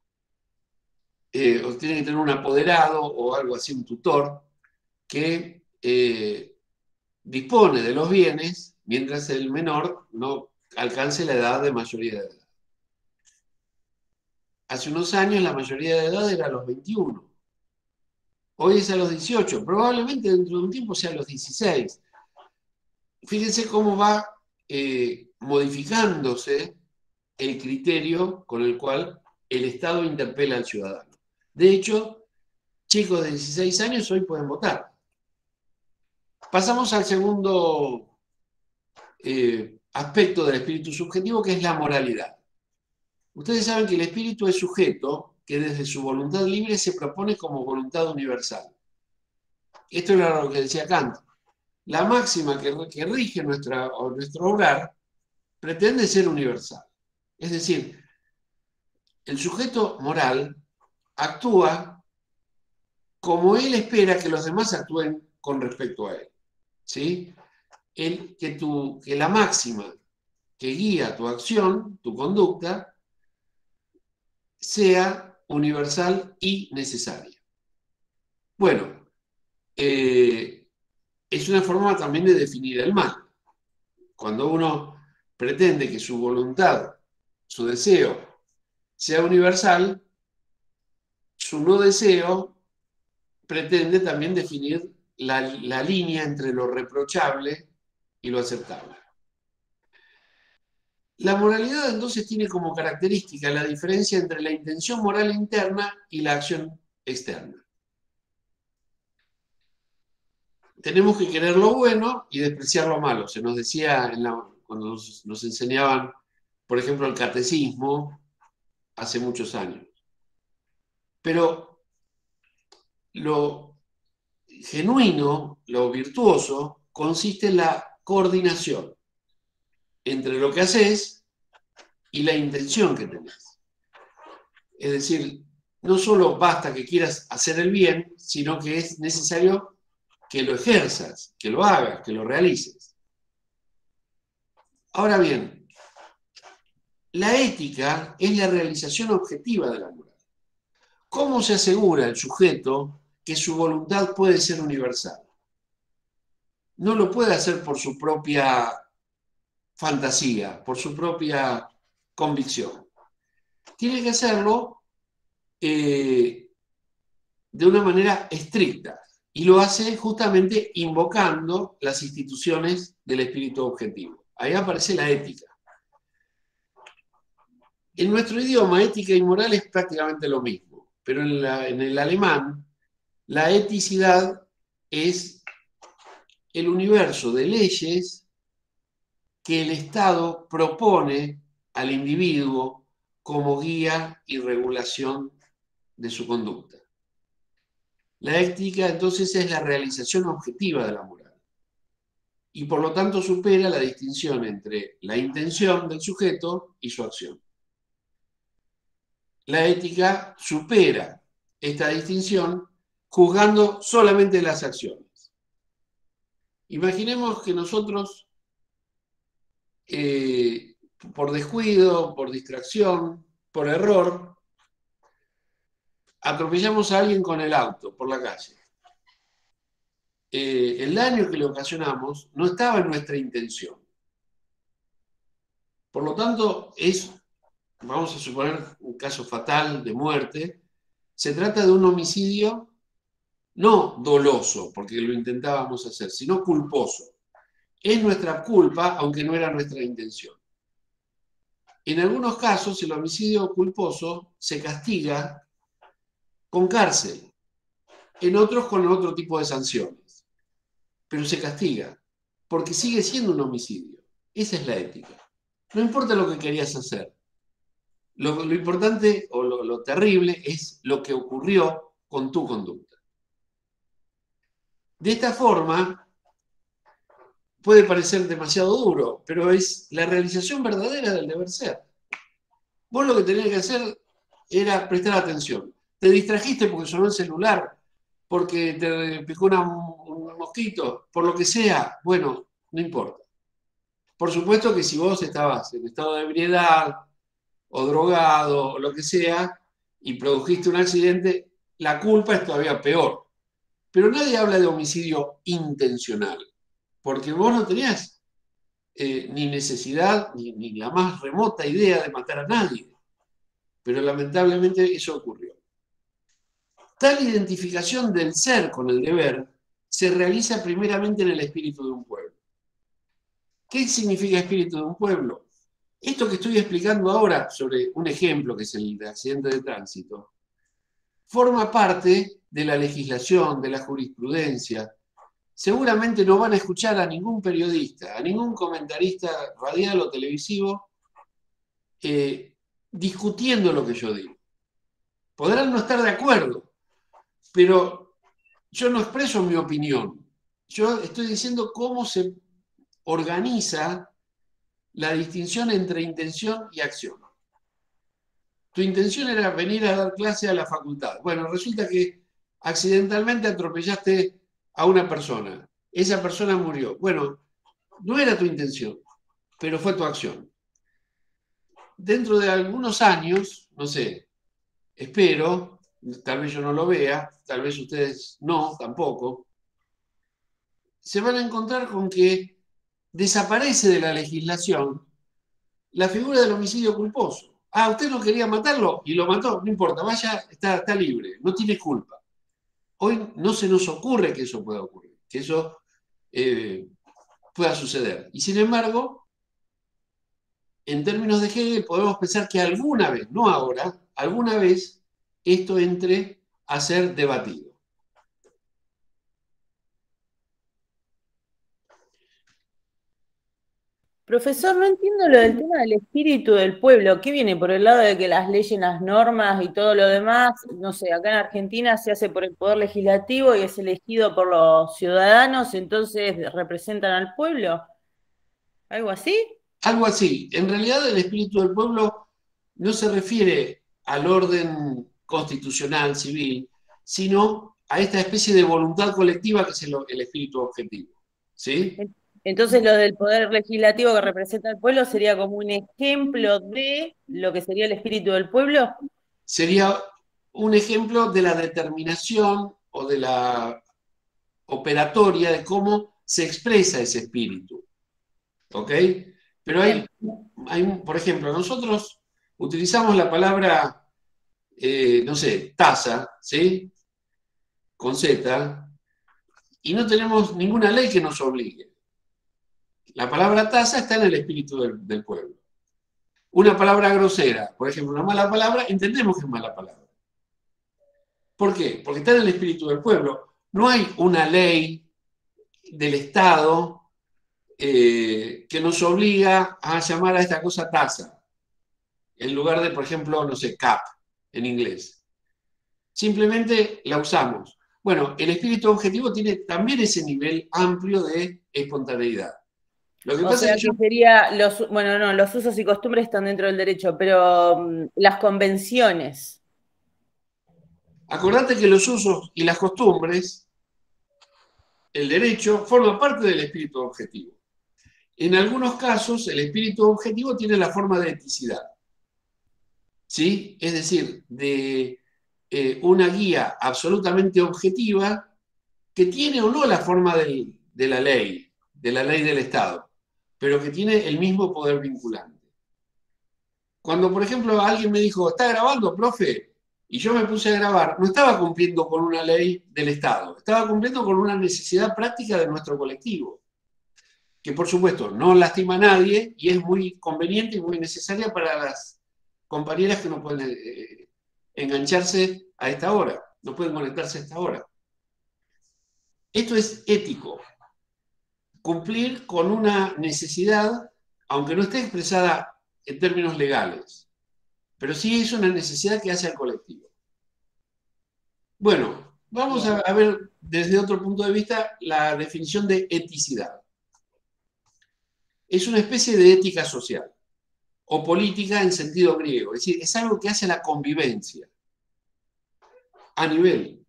o tienen que tener un apoderado o algo así, un tutor, que dispone de los bienes mientras el menor no alcance la edad de mayoría de edad. Hace unos años la mayoría de edad era a los 21. Hoy es a los 18. Probablemente dentro de un tiempo sea a los 16. Fíjense cómo va modificándose el criterio con el cual el Estado interpela al ciudadano. De hecho, chicos de 16 años hoy pueden votar. Pasamos al segundo aspecto del espíritu subjetivo, que es la moralidad. Ustedes saben que el espíritu es sujeto que desde su voluntad libre se propone como voluntad universal. Esto era lo que decía Kant. La máxima que rige nuestro obrar pretende ser universal. Es decir, el sujeto moral actúa como él espera que los demás actúen con respecto a él. ¿Sí? Que la máxima que guía tu acción, tu conducta, sea universal y necesaria. Bueno, es una forma también de definir el mal. Cuando uno pretende que su voluntad, su deseo, sea universal, su no deseo pretende también definir la línea entre lo reprochable y lo aceptable. La moralidad entonces tiene como característica la diferencia entre la intención moral interna y la acción externa. Tenemos que querer lo bueno y despreciar lo malo. Se nos decía cuando nos enseñaban, por ejemplo, el catecismo hace muchos años. Pero lo genuino, lo virtuoso, consiste en la coordinación entre lo que haces y la intención que tenés. Es decir, no solo basta que quieras hacer el bien, sino que es necesario que lo ejerzas, que lo hagas, que lo realices. Ahora bien, la ética es la realización objetiva de la moral. ¿Cómo se asegura el sujeto que su voluntad puede ser universal? No lo puede hacer por su propia fantasía, por su propia convicción. Tiene que hacerlo de una manera estricta, y lo hace justamente invocando las instituciones del espíritu objetivo. Ahí aparece la ética. En nuestro idioma, ética y moral es prácticamente lo mismo, pero en el alemán, la eticidad es el universo de leyes que el Estado propone al individuo como guía y regulación de su conducta. La ética entonces es la realización objetiva de la moral y por lo tanto supera la distinción entre la intención del sujeto y su acción. La ética supera esta distinción juzgando solamente las acciones. Imaginemos que nosotros, por descuido, por distracción, por error, atropellamos a alguien con el auto por la calle. El daño que le ocasionamos no estaba en nuestra intención. Por lo tanto, vamos a suponer un caso fatal de muerte, se trata de un homicidio no doloso, porque lo intentábamos hacer, sino culposo. Es nuestra culpa, aunque no era nuestra intención. En algunos casos, el homicidio culposo se castiga con cárcel, en otros con otro tipo de sanciones, pero se castiga, porque sigue siendo un homicidio. Esa es la ética. No importa lo que querías hacer. Lo importante o lo terrible es lo que ocurrió con tu conducta. De esta forma, puede parecer demasiado duro, pero es la realización verdadera del deber ser. Vos lo que tenías que hacer era prestar atención. Te distrajiste porque sonó el celular, porque te picó un mosquito, por lo que sea, bueno, no importa. Por supuesto que si vos estabas en estado de ebriedad o drogado o lo que sea y produjiste un accidente, la culpa es todavía peor. Pero nadie habla de homicidio intencional, porque vos no tenías ni necesidad ni la más remota idea de matar a nadie. Pero lamentablemente eso ocurrió. Tal identificación del ser con el deber se realiza primeramente en el espíritu de un pueblo. ¿Qué significa espíritu de un pueblo? Esto que estoy explicando ahora sobre un ejemplo, que es el de accidente de tránsito, forma parte de la legislación, de la jurisprudencia. Seguramente no van a escuchar a ningún periodista, a ningún comentarista radial o televisivo discutiendo lo que yo digo. Podrán no estar de acuerdo, pero yo no expreso mi opinión. Yo estoy diciendo cómo se organiza la distinción entre intención y acción. Tu intención era venir a dar clase a la facultad. Bueno, resulta que accidentalmente atropellaste a una persona. Esa persona murió. Bueno, no era tu intención, pero fue tu acción. Dentro de algunos años, no sé, espero, tal vez yo no lo vea, tal vez ustedes no, tampoco, se van a encontrar con que desaparece de la legislación la figura del homicidio culposo. Ah, usted no quería matarlo y lo mató, no importa, vaya, está libre, no tiene culpa. Hoy no se nos ocurre que eso pueda ocurrir, que eso pueda suceder. Y sin embargo, en términos de Hegel, podemos pensar que alguna vez, no ahora, alguna vez esto entre a ser debatido. Profesor, no entiendo lo del tema del espíritu del pueblo. ¿Qué viene por el lado de que las leyes, las normas y todo lo demás? No sé, acá en Argentina se hace por el poder legislativo y es elegido por los ciudadanos, entonces representan al pueblo. ¿Algo así? Algo así. En realidad el espíritu del pueblo no se refiere al orden constitucional, civil, sino a esta especie de voluntad colectiva que es el espíritu objetivo. ¿Sí? Entonces lo del poder legislativo que representa al pueblo sería como un ejemplo de lo que sería el espíritu del pueblo. Sería un ejemplo de la determinación o de la operatoria de cómo se expresa ese espíritu. ¿Ok? Pero por ejemplo, nosotros utilizamos la palabra, no sé, taza, ¿sí? Con Z, y no tenemos ninguna ley que nos obligue. La palabra taza está en el espíritu del pueblo. Una palabra grosera, por ejemplo, una mala palabra, entendemos que es mala palabra. ¿Por qué? Porque está en el espíritu del pueblo. No hay una ley del Estado que nos obliga a llamar a esta cosa taza, en lugar de, por ejemplo, no sé, cup en inglés. Simplemente la usamos. Bueno, el espíritu objetivo tiene también ese nivel amplio de espontaneidad. Lo que O pasa es sea que yo, que sería bueno, no, los usos y costumbres están dentro del derecho, pero las convenciones. acordate que los usos y las costumbres, el derecho, forman parte del espíritu objetivo. En algunos casos, el espíritu objetivo tiene la forma de eticidad. ¿Sí? Es decir, de una guía absolutamente objetiva que tiene o no la forma de la ley del Estado, pero que tiene el mismo poder vinculante. Cuando, por ejemplo, alguien me dijo, ¿está grabando, profe? Y yo me puse a grabar, no estaba cumpliendo con una ley del Estado, estaba cumpliendo con una necesidad práctica de nuestro colectivo, que por supuesto no lastima a nadie y es muy conveniente y muy necesaria para las compañeras que no pueden engancharse a esta hora, no pueden conectarse a esta hora. Esto es ético, cumplir con una necesidad, aunque no esté expresada en términos legales, pero sí es una necesidad que hace al colectivo. Bueno, vamos Bien. a ver desde otro punto de vista la definición de eticidad. Es una especie de ética social o política en sentido griego, es decir, es algo que hace a la convivencia a nivel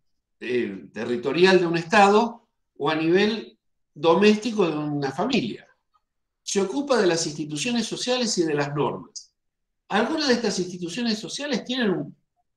territorial de un Estado o a nivel doméstico de una familia. se ocupa de las instituciones sociales y de las normas. Algunas de estas instituciones sociales tienen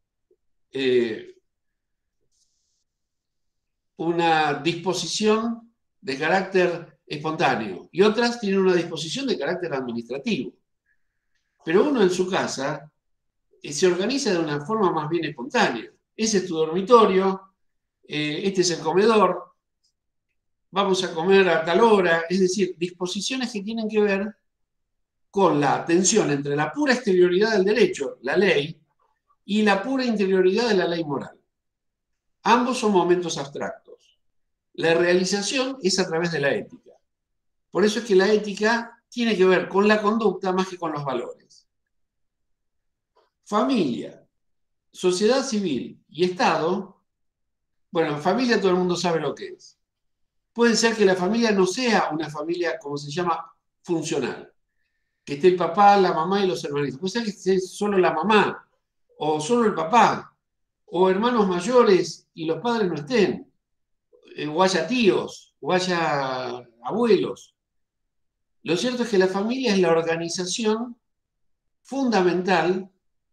una disposición de carácter espontáneo y otras tienen una disposición de carácter administrativo. Pero uno en su casa se organiza de una forma más bien espontánea. Ese es tu dormitorio, este es el comedor, vamos a comer a tal hora, es decir, disposiciones que tienen que ver con la tensión entre la pura exterioridad del derecho, la ley, y la pura interioridad de la ley moral. Ambos son momentos abstractos. La realización es a través de la ética. Por eso es que la ética tiene que ver con la conducta más que con los valores. Familia, sociedad civil y Estado, bueno, familia todo el mundo sabe lo que es. Puede ser que la familia no sea una familia, como se llama, funcional. Que esté el papá, la mamá y los hermanitos. Puede ser que esté solo la mamá, o solo el papá, o hermanos mayores y los padres no estén, o haya tíos, o haya abuelos. Lo cierto es que la familia es la organización fundamental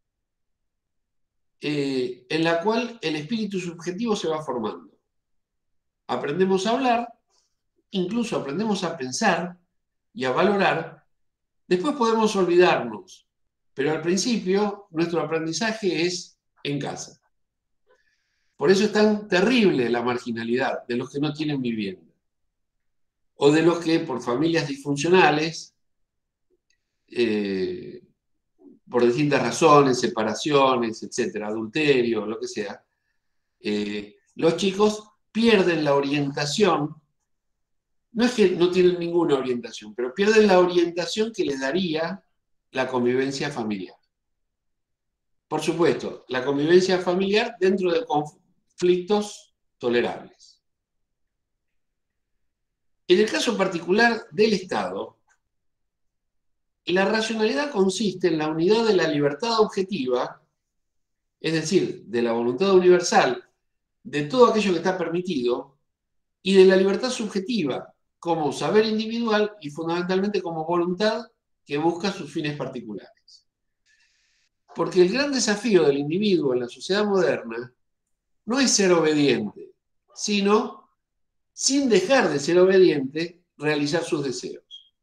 en la cual el espíritu subjetivo se va formando. Aprendemos a hablar, incluso aprendemos a pensar y a valorar. Después podemos olvidarnos, pero al principio nuestro aprendizaje es en casa. Por eso es tan terrible la marginalidad de los que no tienen vivienda, o de los que por familias disfuncionales, por distintas razones, separaciones, etcétera, adulterio, lo que sea, los chicos pierden la orientación. No es que no tienen ninguna orientación, pero pierden la orientación que les daría la convivencia familiar. Por supuesto, la convivencia familiar dentro de conflictos tolerables. En el caso particular del Estado, la racionalidad consiste en la unidad de la libertad objetiva, es decir, de la voluntad universal de todo aquello que está permitido, y de la libertad subjetiva como saber individual y fundamentalmente como voluntad que busca sus fines particulares. Porque el gran desafío del individuo en la sociedad moderna no es ser obediente, sino, sin dejar de ser obediente, realizar sus deseos.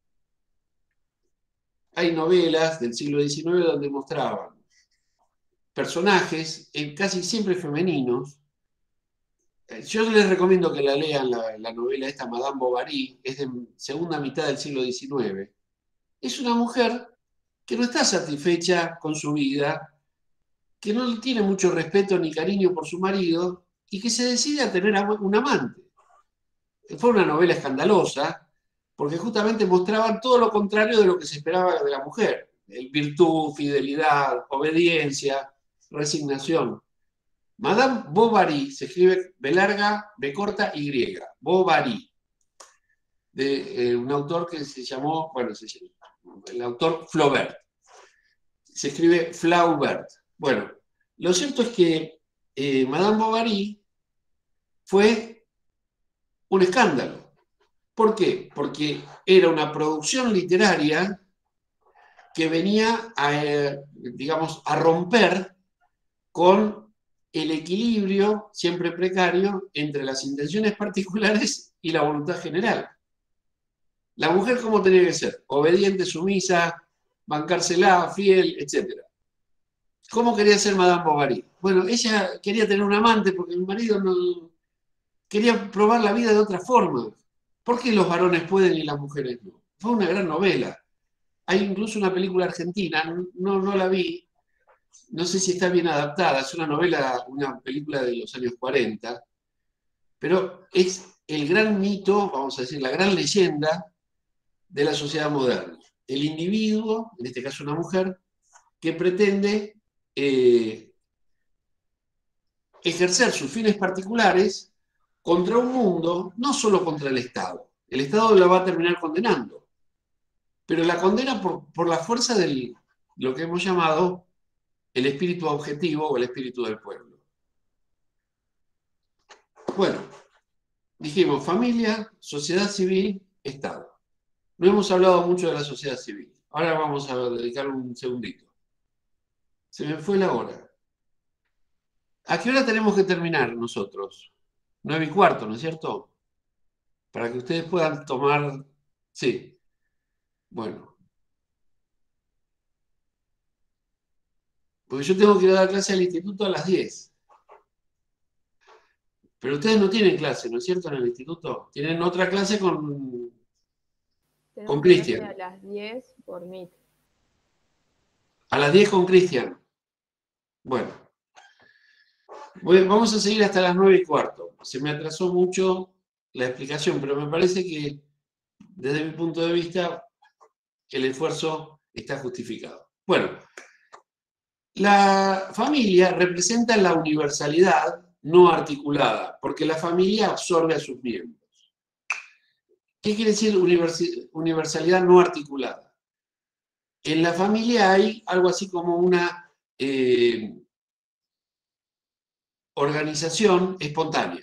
Hay novelas del siglo XIX donde mostraban personajes, casi siempre femeninos. Yo les recomiendo que la lean, la novela esta, Madame Bovary, es de segunda mitad del siglo XIX. Es una mujer que no está satisfecha con su vida, que no tiene mucho respeto ni cariño por su marido y que se decide a tener un amante. Fue una novela escandalosa porque justamente mostraban todo lo contrario de lo que se esperaba de la mujer. Virtud, fidelidad, obediencia, resignación. Madame Bovary se escribe B larga, B corta, Y. Bovary. De un autor que se llamó, bueno, el autor Flaubert. Se escribe Flaubert. Bueno, lo cierto es que Madame Bovary fue un escándalo. ¿Por qué? Porque era una producción literaria que venía a, digamos, a romper con el equilibrio, siempre precario, entre las intenciones particulares y la voluntad general. La mujer, ¿cómo tenía que ser? Obediente, sumisa, bancársela, fiel, etc. ¿Cómo quería ser Madame Bovary? Bueno, ella quería tener un amante porque el marido no quería probar la vida de otra forma. ¿Por qué los varones pueden y las mujeres no? Fue una gran novela. Hay incluso una película argentina, no la vi, no sé si está bien adaptada, es una novela, una película de los años 40, pero es el gran mito, vamos a decir, la gran leyenda de la sociedad moderna. El individuo, en este caso una mujer, que pretende ejercer sus fines particulares contra un mundo, no solo contra el Estado. El Estado la va a terminar condenando, pero la condena por la fuerza de lo que hemos llamado el espíritu objetivo o el espíritu del pueblo. Bueno, dijimos familia, sociedad civil, Estado. No hemos hablado mucho de la sociedad civil. Ahora vamos a dedicar un segundito. Se me fue la hora. ¿A qué hora tenemos que terminar nosotros? 9:15, ¿no es cierto? Para que ustedes puedan tomar... Sí, bueno. Porque yo tengo que ir a dar clase al instituto a las 10. Pero ustedes no tienen clase, ¿no es cierto? En el instituto. Tienen otra clase con Tenemos clase a Cristian. las 10 por Meet. A las 10 con Cristian. Bueno. Vamos a seguir hasta las 9:15. Se me atrasó mucho la explicación, pero me parece que desde mi punto de vista el esfuerzo está justificado. Bueno, la familia representa la universalidad no articulada, porque la familia absorbe a sus miembros. ¿Qué quiere decir universalidad no articulada? En la familia hay algo así como una organización espontánea,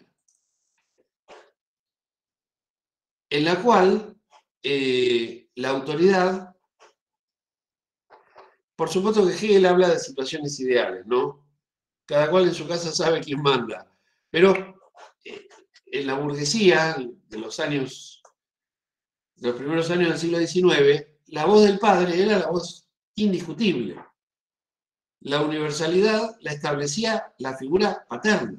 en la cual la autoridad, por supuesto que Hegel habla de situaciones ideales, ¿no? Cada cual en su casa sabe quién manda, pero en la burguesía de los primeros años del siglo XIX, la voz del padre era la voz indiscutible. La universalidad la establecía la figura paterna.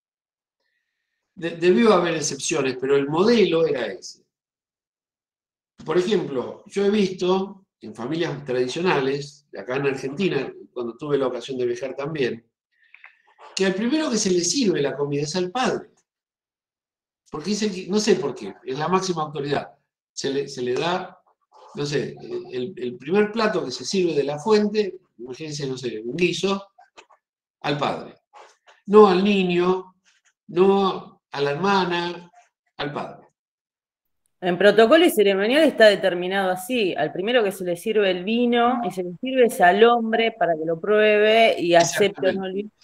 Debió haber excepciones, pero el modelo era ese. Por ejemplo, yo he visto en familias tradicionales, acá en Argentina, cuando tuve la ocasión de viajar también, que al primero que se le sirve la comida es al padre. Porque dice que, no sé por qué, es la máxima autoridad. Se le da, no sé, el primer plato que se sirve de la fuente, imagínense, no sé, un guiso, al padre. No al niño, no a la hermana, al padre. En protocolo y ceremonial está determinado así. Al primero que se le sirve el vino y se le sirve es al hombre para que lo pruebe y acepte o no el vino.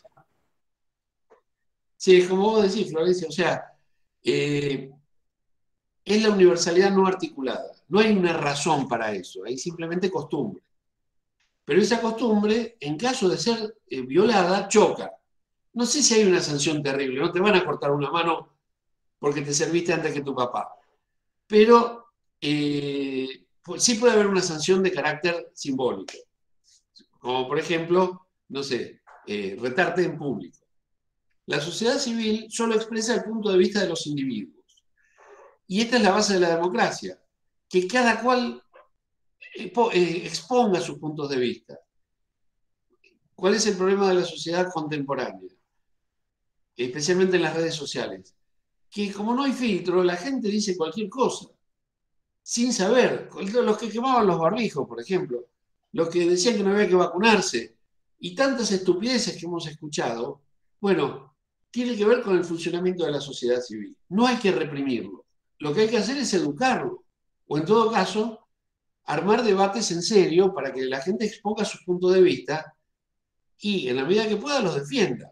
Sí, es como vos decís, Florencia, o sea, es la universalidad no articulada. No hay una razón para eso, hay simplemente costumbre. Pero esa costumbre, en caso de ser violada, choca. No sé si hay una sanción terrible, no te van a cortar una mano porque te serviste antes que tu papá. Pero sí puede haber una sanción de carácter simbólico. Como por ejemplo, no sé, retarte en público. La sociedad civil solo expresa el punto de vista de los individuos. Y esta es la base de la democracia, que cada cual exponga sus puntos de vista. ¿Cuál es el problema de la sociedad contemporánea? Especialmente en las redes sociales. Que como no hay filtro, la gente dice cualquier cosa, sin saber. Los que quemaban los barbijos, por ejemplo, los que decían que no había que vacunarse, y tantas estupideces que hemos escuchado, bueno, tiene que ver con el funcionamiento de la sociedad civil. No hay que reprimirlo. Lo que hay que hacer es educarlo, o en todo caso, armar debates en serio para que la gente exponga sus puntos de vista y, en la medida que pueda, los defienda.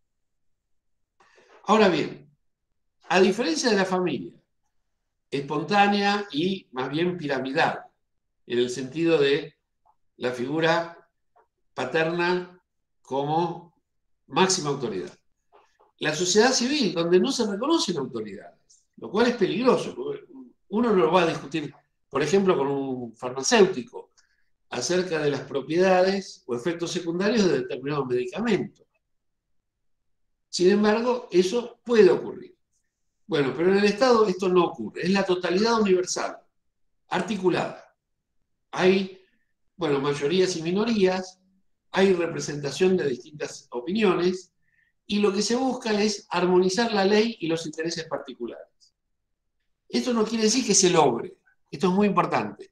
Ahora bien, a diferencia de la familia, espontánea y más bien piramidal, en el sentido de la figura paterna como máxima autoridad. La sociedad civil, donde no se reconocen autoridades, lo cual es peligroso, porque uno no lo va a discutir, por ejemplo, con un farmacéutico, acerca de las propiedades o efectos secundarios de determinados medicamentos. Sin embargo, eso puede ocurrir. Bueno, pero en el Estado esto no ocurre, es la totalidad universal, articulada. Hay, bueno, mayorías y minorías, hay representación de distintas opiniones, y lo que se busca es armonizar la ley y los intereses particulares. Esto no quiere decir que se logre, esto es muy importante.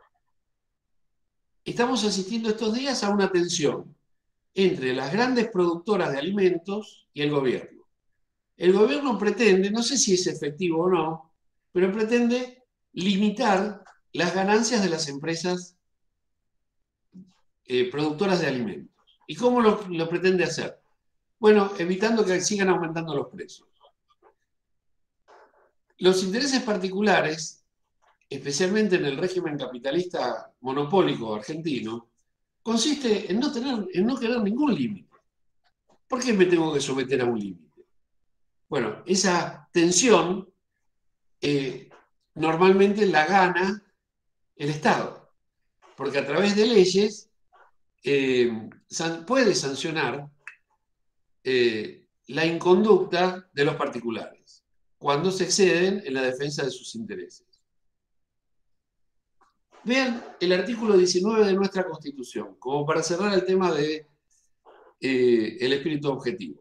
Estamos asistiendo estos días a una tensión entre las grandes productoras de alimentos y el gobierno. El gobierno pretende, no sé si es efectivo o no, pero pretende limitar las ganancias de las empresas productoras de alimentos. ¿Y cómo lo pretende hacer? Bueno, evitando que sigan aumentando los precios. Los intereses particulares especialmente en el régimen capitalista monopólico argentino, consiste en no querer ningún límite. ¿Por qué me tengo que someter a un límite? Bueno, esa tensión normalmente la gana el Estado, porque a través de leyes puede sancionar la inconducta de los particulares cuando se exceden en la defensa de sus intereses. Vean el artículo 19 de nuestra Constitución, como para cerrar el tema de el espíritu objetivo.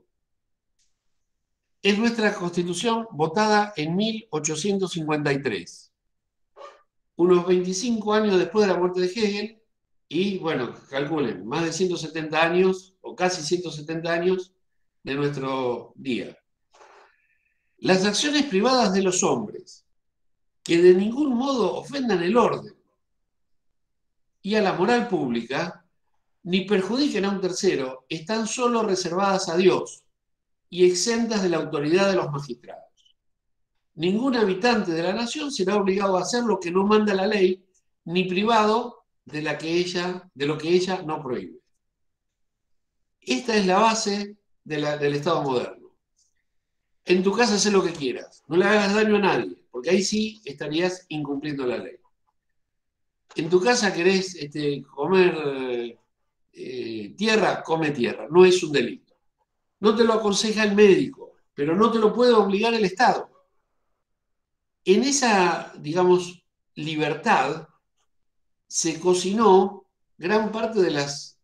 Es nuestra Constitución votada en 1853, unos 25 años después de la muerte de Hegel, y bueno, calculen, más de 170 años, o casi 170 años, de nuestro día. Las acciones privadas de los hombres, que de ningún modo ofendan el orden y a la moral pública, ni perjudiquen a un tercero, están solo reservadas a Dios y exentas de la autoridad de los magistrados. Ningún habitante de la nación será obligado a hacer lo que no manda la ley, ni privado de lo que ella no prohíbe. Esta es la base del Estado moderno. En tu casa haz lo que quieras, no le hagas daño a nadie, porque ahí sí estarías incumpliendo la ley. En tu casa querés comer tierra, come tierra, no es un delito. No te lo aconseja el médico, pero no te lo puede obligar el Estado. En esa, digamos, libertad se cocinó gran parte de las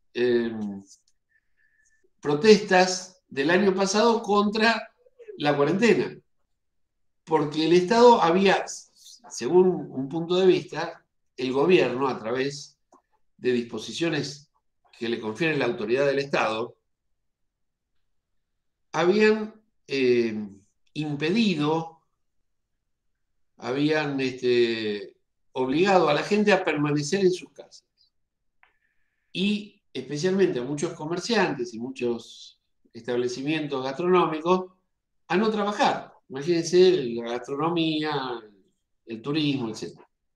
protestas del año pasado contra la cuarentena, porque el Estado había, según un punto de vista, el gobierno, a través de disposiciones que le confieren la autoridad del Estado, habían impedido, habían obligado a la gente a permanecer en sus casas. Y especialmente a muchos comerciantes y muchos establecimientos gastronómicos a no trabajar. Imagínense la gastronomía, el turismo, etc.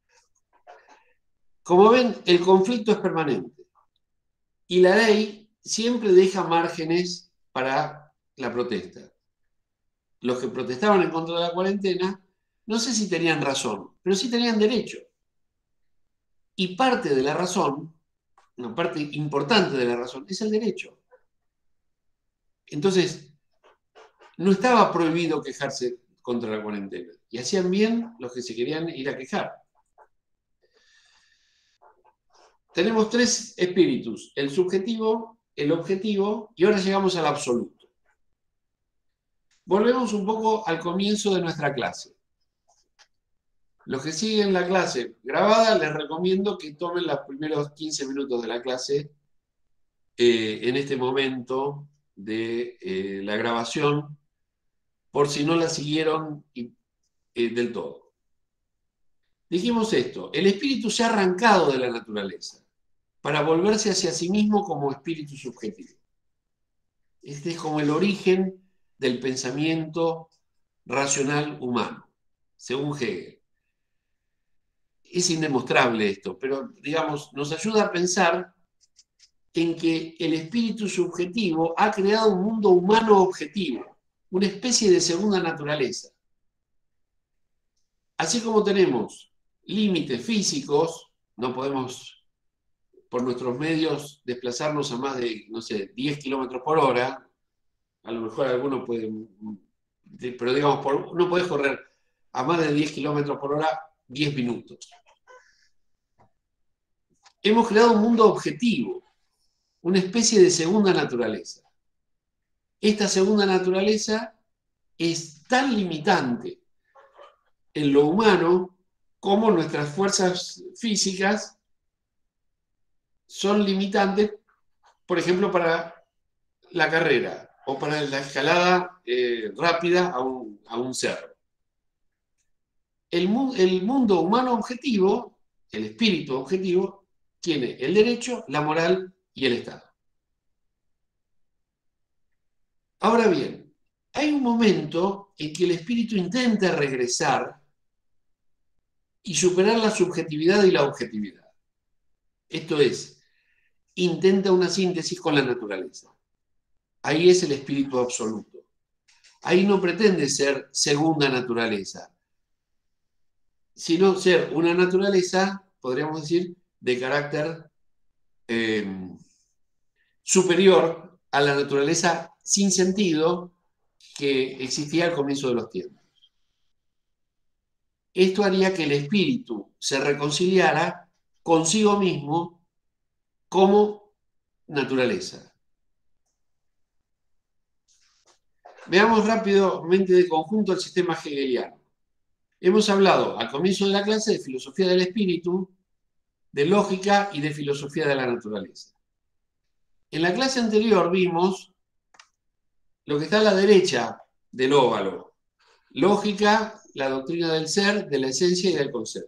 Como ven, el conflicto es permanente y la ley siempre deja márgenes para la protesta. Los que protestaban en contra de la cuarentena, no sé si tenían razón, pero sí tenían derecho. Y parte de la razón, una parte importante de la razón, es el derecho. Entonces, no estaba prohibido quejarse contra la cuarentena. Y hacían bien los que se querían ir a quejar. Tenemos tres espíritus, el subjetivo, el objetivo, y ahora llegamos al absoluto. Volvemos un poco al comienzo de nuestra clase. Los que siguen la clase grabada, les recomiendo que tomen los primeros 15 minutos de la clase en este momento de la grabación, por si no la siguieron del todo. Dijimos esto, el espíritu se ha arrancado de la naturaleza para volverse hacia sí mismo como espíritu subjetivo. Este es como el origen del pensamiento racional humano, según Hegel. Es indemostrable esto, pero digamos, nos ayuda a pensar en que el espíritu subjetivo ha creado un mundo humano objetivo, una especie de segunda naturaleza. Así como tenemos límites físicos, no podemos por nuestros medios desplazarnos a más de, no sé, 10 kilómetros por hora, a lo mejor algunos pueden, pero digamos, no podés correr a más de 10 kilómetros por hora 10 minutos. Hemos creado un mundo objetivo, una especie de segunda naturaleza. Esta segunda naturaleza es tan limitante en lo humano como nuestras fuerzas físicas son limitantes, por ejemplo, para la carrera o para la escalada rápida a un cerro. El mundo humano objetivo, el espíritu objetivo, tiene el derecho, la moral y el Estado. Ahora bien, hay un momento en que el espíritu intenta regresar y superar la subjetividad y la objetividad. Esto es, intenta una síntesis con la naturaleza. Ahí es el espíritu absoluto. Ahí no pretende ser segunda naturaleza, sino ser una naturaleza, podríamos decir, de carácter superior a la naturaleza sin sentido que existía al comienzo de los tiempos. Esto haría que el espíritu se reconciliara consigo mismo como naturaleza. Veamos rápidamente de conjunto el sistema hegeliano. Hemos hablado al comienzo de la clase de filosofía del espíritu, de lógica y de filosofía de la naturaleza. En la clase anterior vimos lo que está a la derecha del óvalo. Lógica, la doctrina del ser, de la esencia y del concepto.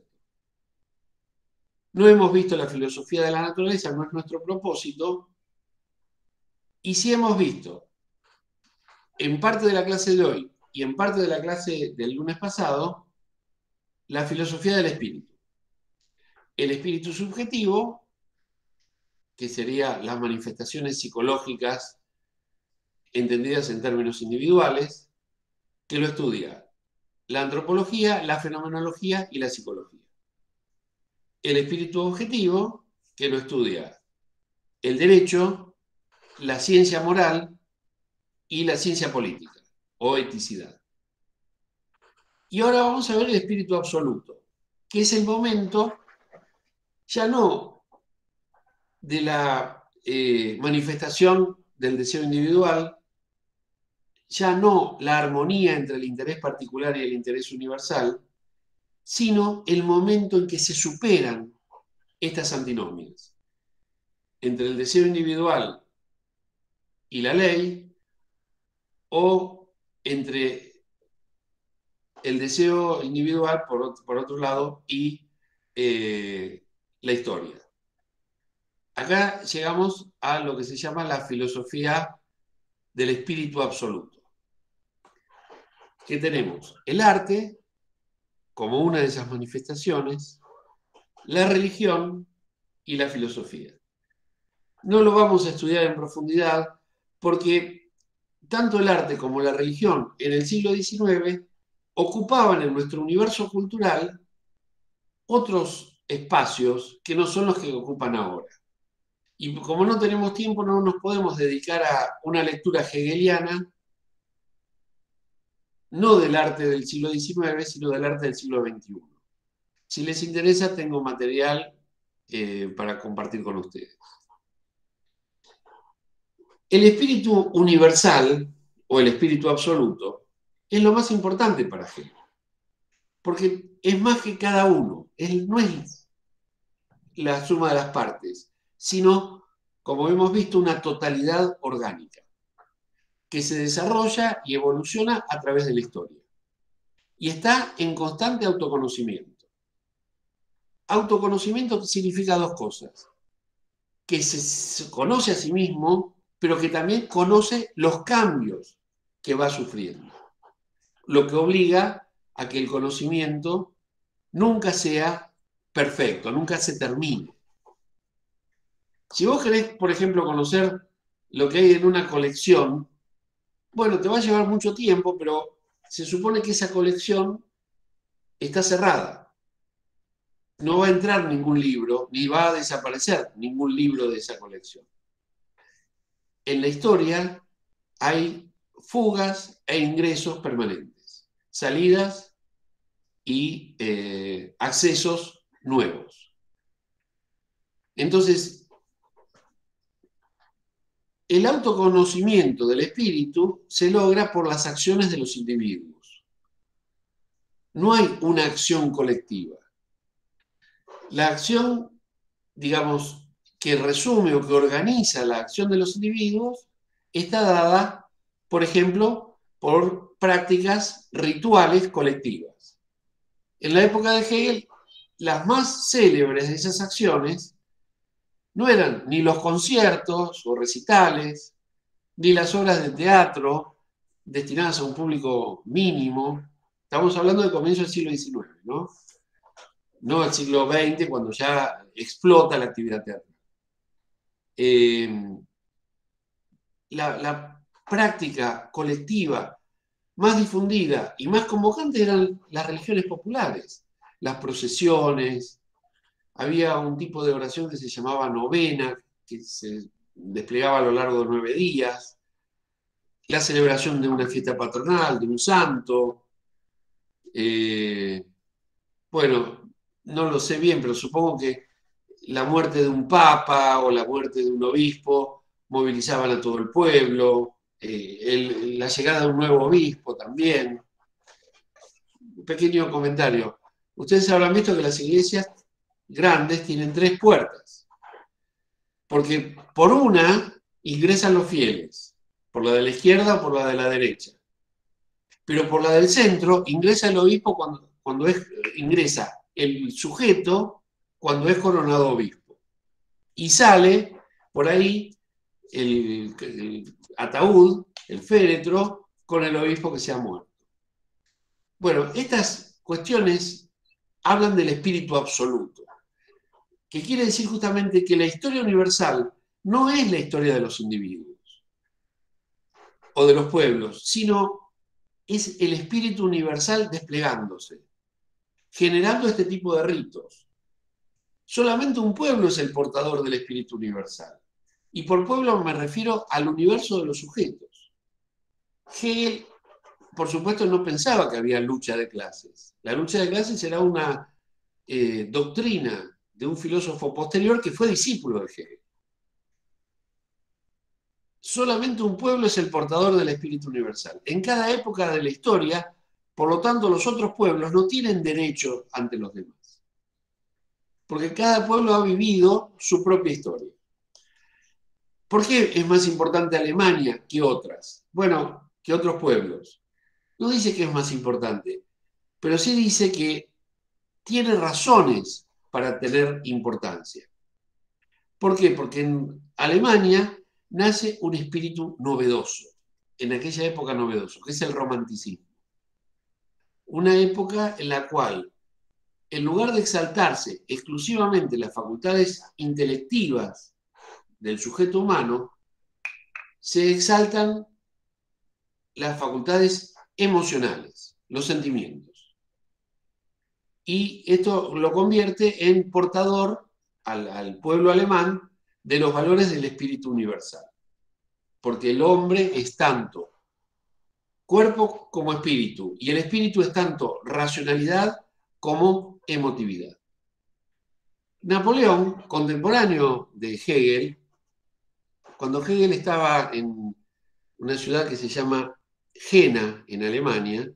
No hemos visto la filosofía de la naturaleza, no es nuestro propósito. Y sí hemos visto, en parte de la clase de hoy y en parte de la clase del lunes pasado, la filosofía del espíritu. El espíritu subjetivo, que serían las manifestaciones psicológicas entendidas en términos individuales, que lo estudia la antropología, la fenomenología y la psicología. El espíritu objetivo, que lo estudia el derecho, la ciencia moral y la ciencia política o eticidad. Y ahora vamos a ver el espíritu absoluto, que es el momento ya no de la manifestación del deseo individual, ya no la armonía entre el interés particular y el interés universal, sino el momento en que se superan estas antinomias entre el deseo individual y la ley, o entre el deseo individual, por otro lado, y la historia. Acá llegamos a lo que se llama la filosofía del espíritu absoluto. ¿Qué tenemos? El arte, como una de esas manifestaciones, la religión y la filosofía. No lo vamos a estudiar en profundidad porque tanto el arte como la religión en el siglo XIX ocupaban en nuestro universo cultural otros espacios que no son los que ocupan ahora. Y como no tenemos tiempo, no nos podemos dedicar a una lectura hegeliana, no del arte del siglo XIX, sino del arte del siglo XXI. Si les interesa, tengo material para compartir con ustedes. El espíritu universal, o el espíritu absoluto, es lo más importante para Hegel. Porque es más que cada uno, no es la suma de las partes, sino, como hemos visto, una totalidad orgánica, que se desarrolla y evoluciona a través de la historia. Y está en constante autoconocimiento. Autoconocimiento significa dos cosas: que se conoce a sí mismo, pero que también conoce los cambios que va sufriendo. Lo que obliga a que el conocimiento nunca sea perfecto, nunca se termine. Si vos querés, por ejemplo, conocer lo que hay en una colección, bueno, te va a llevar mucho tiempo, pero se supone que esa colección está cerrada. No va a entrar ningún libro, ni va a desaparecer ningún libro de esa colección. En la historia hay fugas e ingresos permanentes, salidas y accesos nuevos. Entonces, el autoconocimiento del espíritu se logra por las acciones de los individuos. No hay una acción colectiva. La acción, digamos, que resume o que organiza la acción de los individuos está dada, por ejemplo, por prácticas rituales colectivas. En la época de Hegel, las más célebres de esas acciones no eran ni los conciertos o recitales, ni las obras de teatro destinadas a un público mínimo. Estamos hablando del comienzo del siglo XIX, ¿no? no el siglo XX, cuando ya explota la actividad teatral. La práctica colectiva más difundida y más convocante eran las religiones populares, las procesiones. Había un tipo de oración que se llamaba novena, que se desplegaba a lo largo de 9 días, la celebración de una fiesta patronal, de un santo. Bueno, no lo sé bien, pero supongo que la muerte de un papa o la muerte de un obispo movilizaban a todo el pueblo, la llegada de un nuevo obispo también. Un pequeño comentario. Ustedes habrán visto que las iglesias grandes tienen 3 puertas, porque por una ingresan los fieles, por la de la izquierda o por la de la derecha. Pero por la del centro ingresa el obispo cuando ingresa el sujeto cuando es coronado obispo. Y sale por ahí el ataúd, el féretro, con el obispo que se ha muerto. Bueno, estas cuestiones hablan del espíritu absoluto, que quiere decir justamente que la historia universal no es la historia de los individuos o de los pueblos, sino es el espíritu universal desplegándose, generando este tipo de ritos. Solamente un pueblo es el portador del espíritu universal. Y por pueblo me refiero al universo de los sujetos. Hegel, por supuesto, no pensaba que había lucha de clases. La lucha de clases era una doctrina de un filósofo posterior que fue discípulo de Hegel. Solamente un pueblo es el portador del espíritu universal. En cada época de la historia, por lo tanto, los otros pueblos no tienen derecho ante los demás. Porque cada pueblo ha vivido su propia historia. ¿Por qué es más importante Alemania que otras? Bueno, que otros pueblos. No dice que es más importante, pero sí dice que tiene razones para tener importancia. ¿Por qué? Porque en Alemania nace un espíritu novedoso, en aquella época novedoso, que es el romanticismo. Una época en la cual, en lugar de exaltarse exclusivamente las facultades intelectivas del sujeto humano, se exaltan las facultades emocionales, los sentimientos. Y esto lo convierte en portador al pueblo alemán de los valores del espíritu universal. Porque el hombre es tanto cuerpo como espíritu, y el espíritu es tanto racionalidad como emotividad. Napoleón, contemporáneo de Hegel, cuando Hegel estaba en una ciudad que se llama Jena, en Alemania,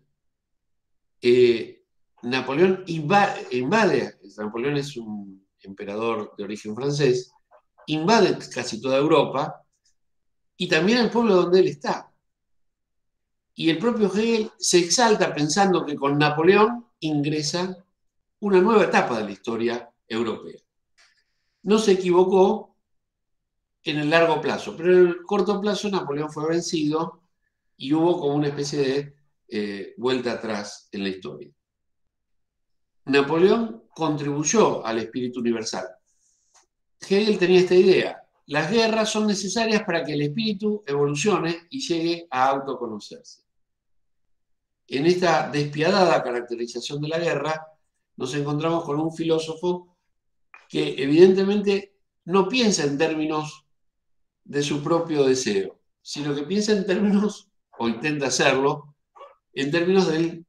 Napoleón invade, Napoleón es un emperador de origen francés, invade casi toda Europa y también el pueblo donde él está. Y el propio Hegel se exalta pensando que con Napoleón ingresa una nueva etapa de la historia europea. No se equivocó en el largo plazo, pero en el corto plazo Napoleón fue vencido y hubo como una especie de vuelta atrás en la historia. Napoleón contribuyó al espíritu universal. Hegel tenía esta idea: las guerras son necesarias para que el espíritu evolucione y llegue a autoconocerse. En esta despiadada caracterización de la guerra, nos encontramos con un filósofo que evidentemente no piensa en términos de su propio deseo, sino que piensa en términos, o intenta hacerlo, en términos del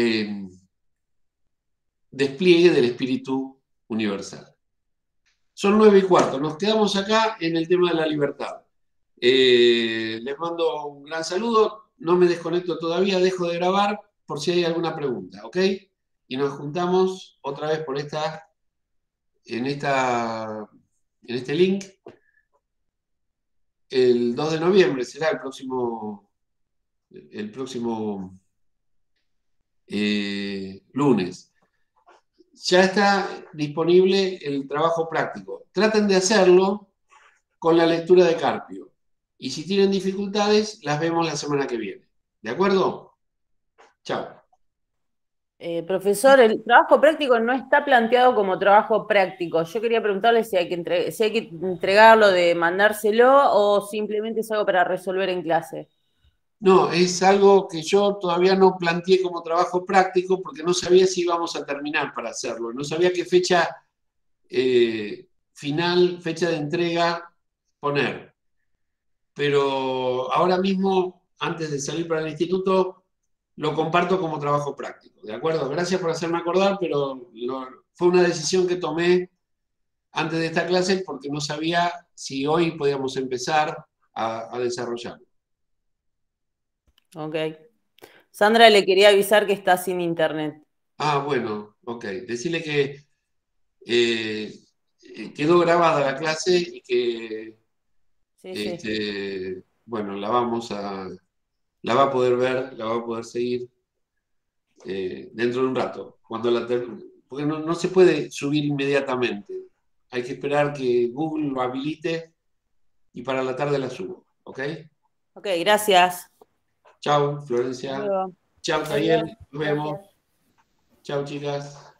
despliegue del espíritu universal. Son 9:15, nos quedamos acá en el tema de la libertad. Les mando un gran saludo, no me desconecto todavía, dejo de grabar por si hay alguna pregunta, ¿ok? Y nos juntamos otra vez por en este link. El 2 de noviembre será el próximo lunes. Ya está disponible el trabajo práctico. Traten de hacerlo con la lectura de Carpio. Y si tienen dificultades, las vemos la semana que viene. ¿De acuerdo? Chao. Profesor, el trabajo práctico no está planteado como trabajo práctico. Yo quería preguntarle si hay que entregarlo, de mandárselo o simplemente es algo para resolver en clase. No, es algo que yo todavía no planteé como trabajo práctico porque no sabía si íbamos a terminar para hacerlo. No sabía qué fecha final, fecha de entrega poner. Pero ahora mismo, antes de salir para el instituto, lo comparto como trabajo práctico. ¿De acuerdo? Gracias por hacerme acordar, pero fue una decisión que tomé antes de esta clase porque no sabía si hoy podíamos empezar a desarrollarlo. Ok. Sandra le quería avisar que está sin internet. Ah, bueno, ok. Decirle que eh, quedó grabada la clase y que, Sí, sí. bueno, la va a poder ver, la va a poder seguir dentro de un rato, porque no se puede subir inmediatamente. Hay que esperar que Google lo habilite y para la tarde la subo. ¿Ok? Ok, gracias. Chau, Hasta Florencia. luego. Chau, Tayel. Adiós. Nos vemos. Gracias. Chau, chicas.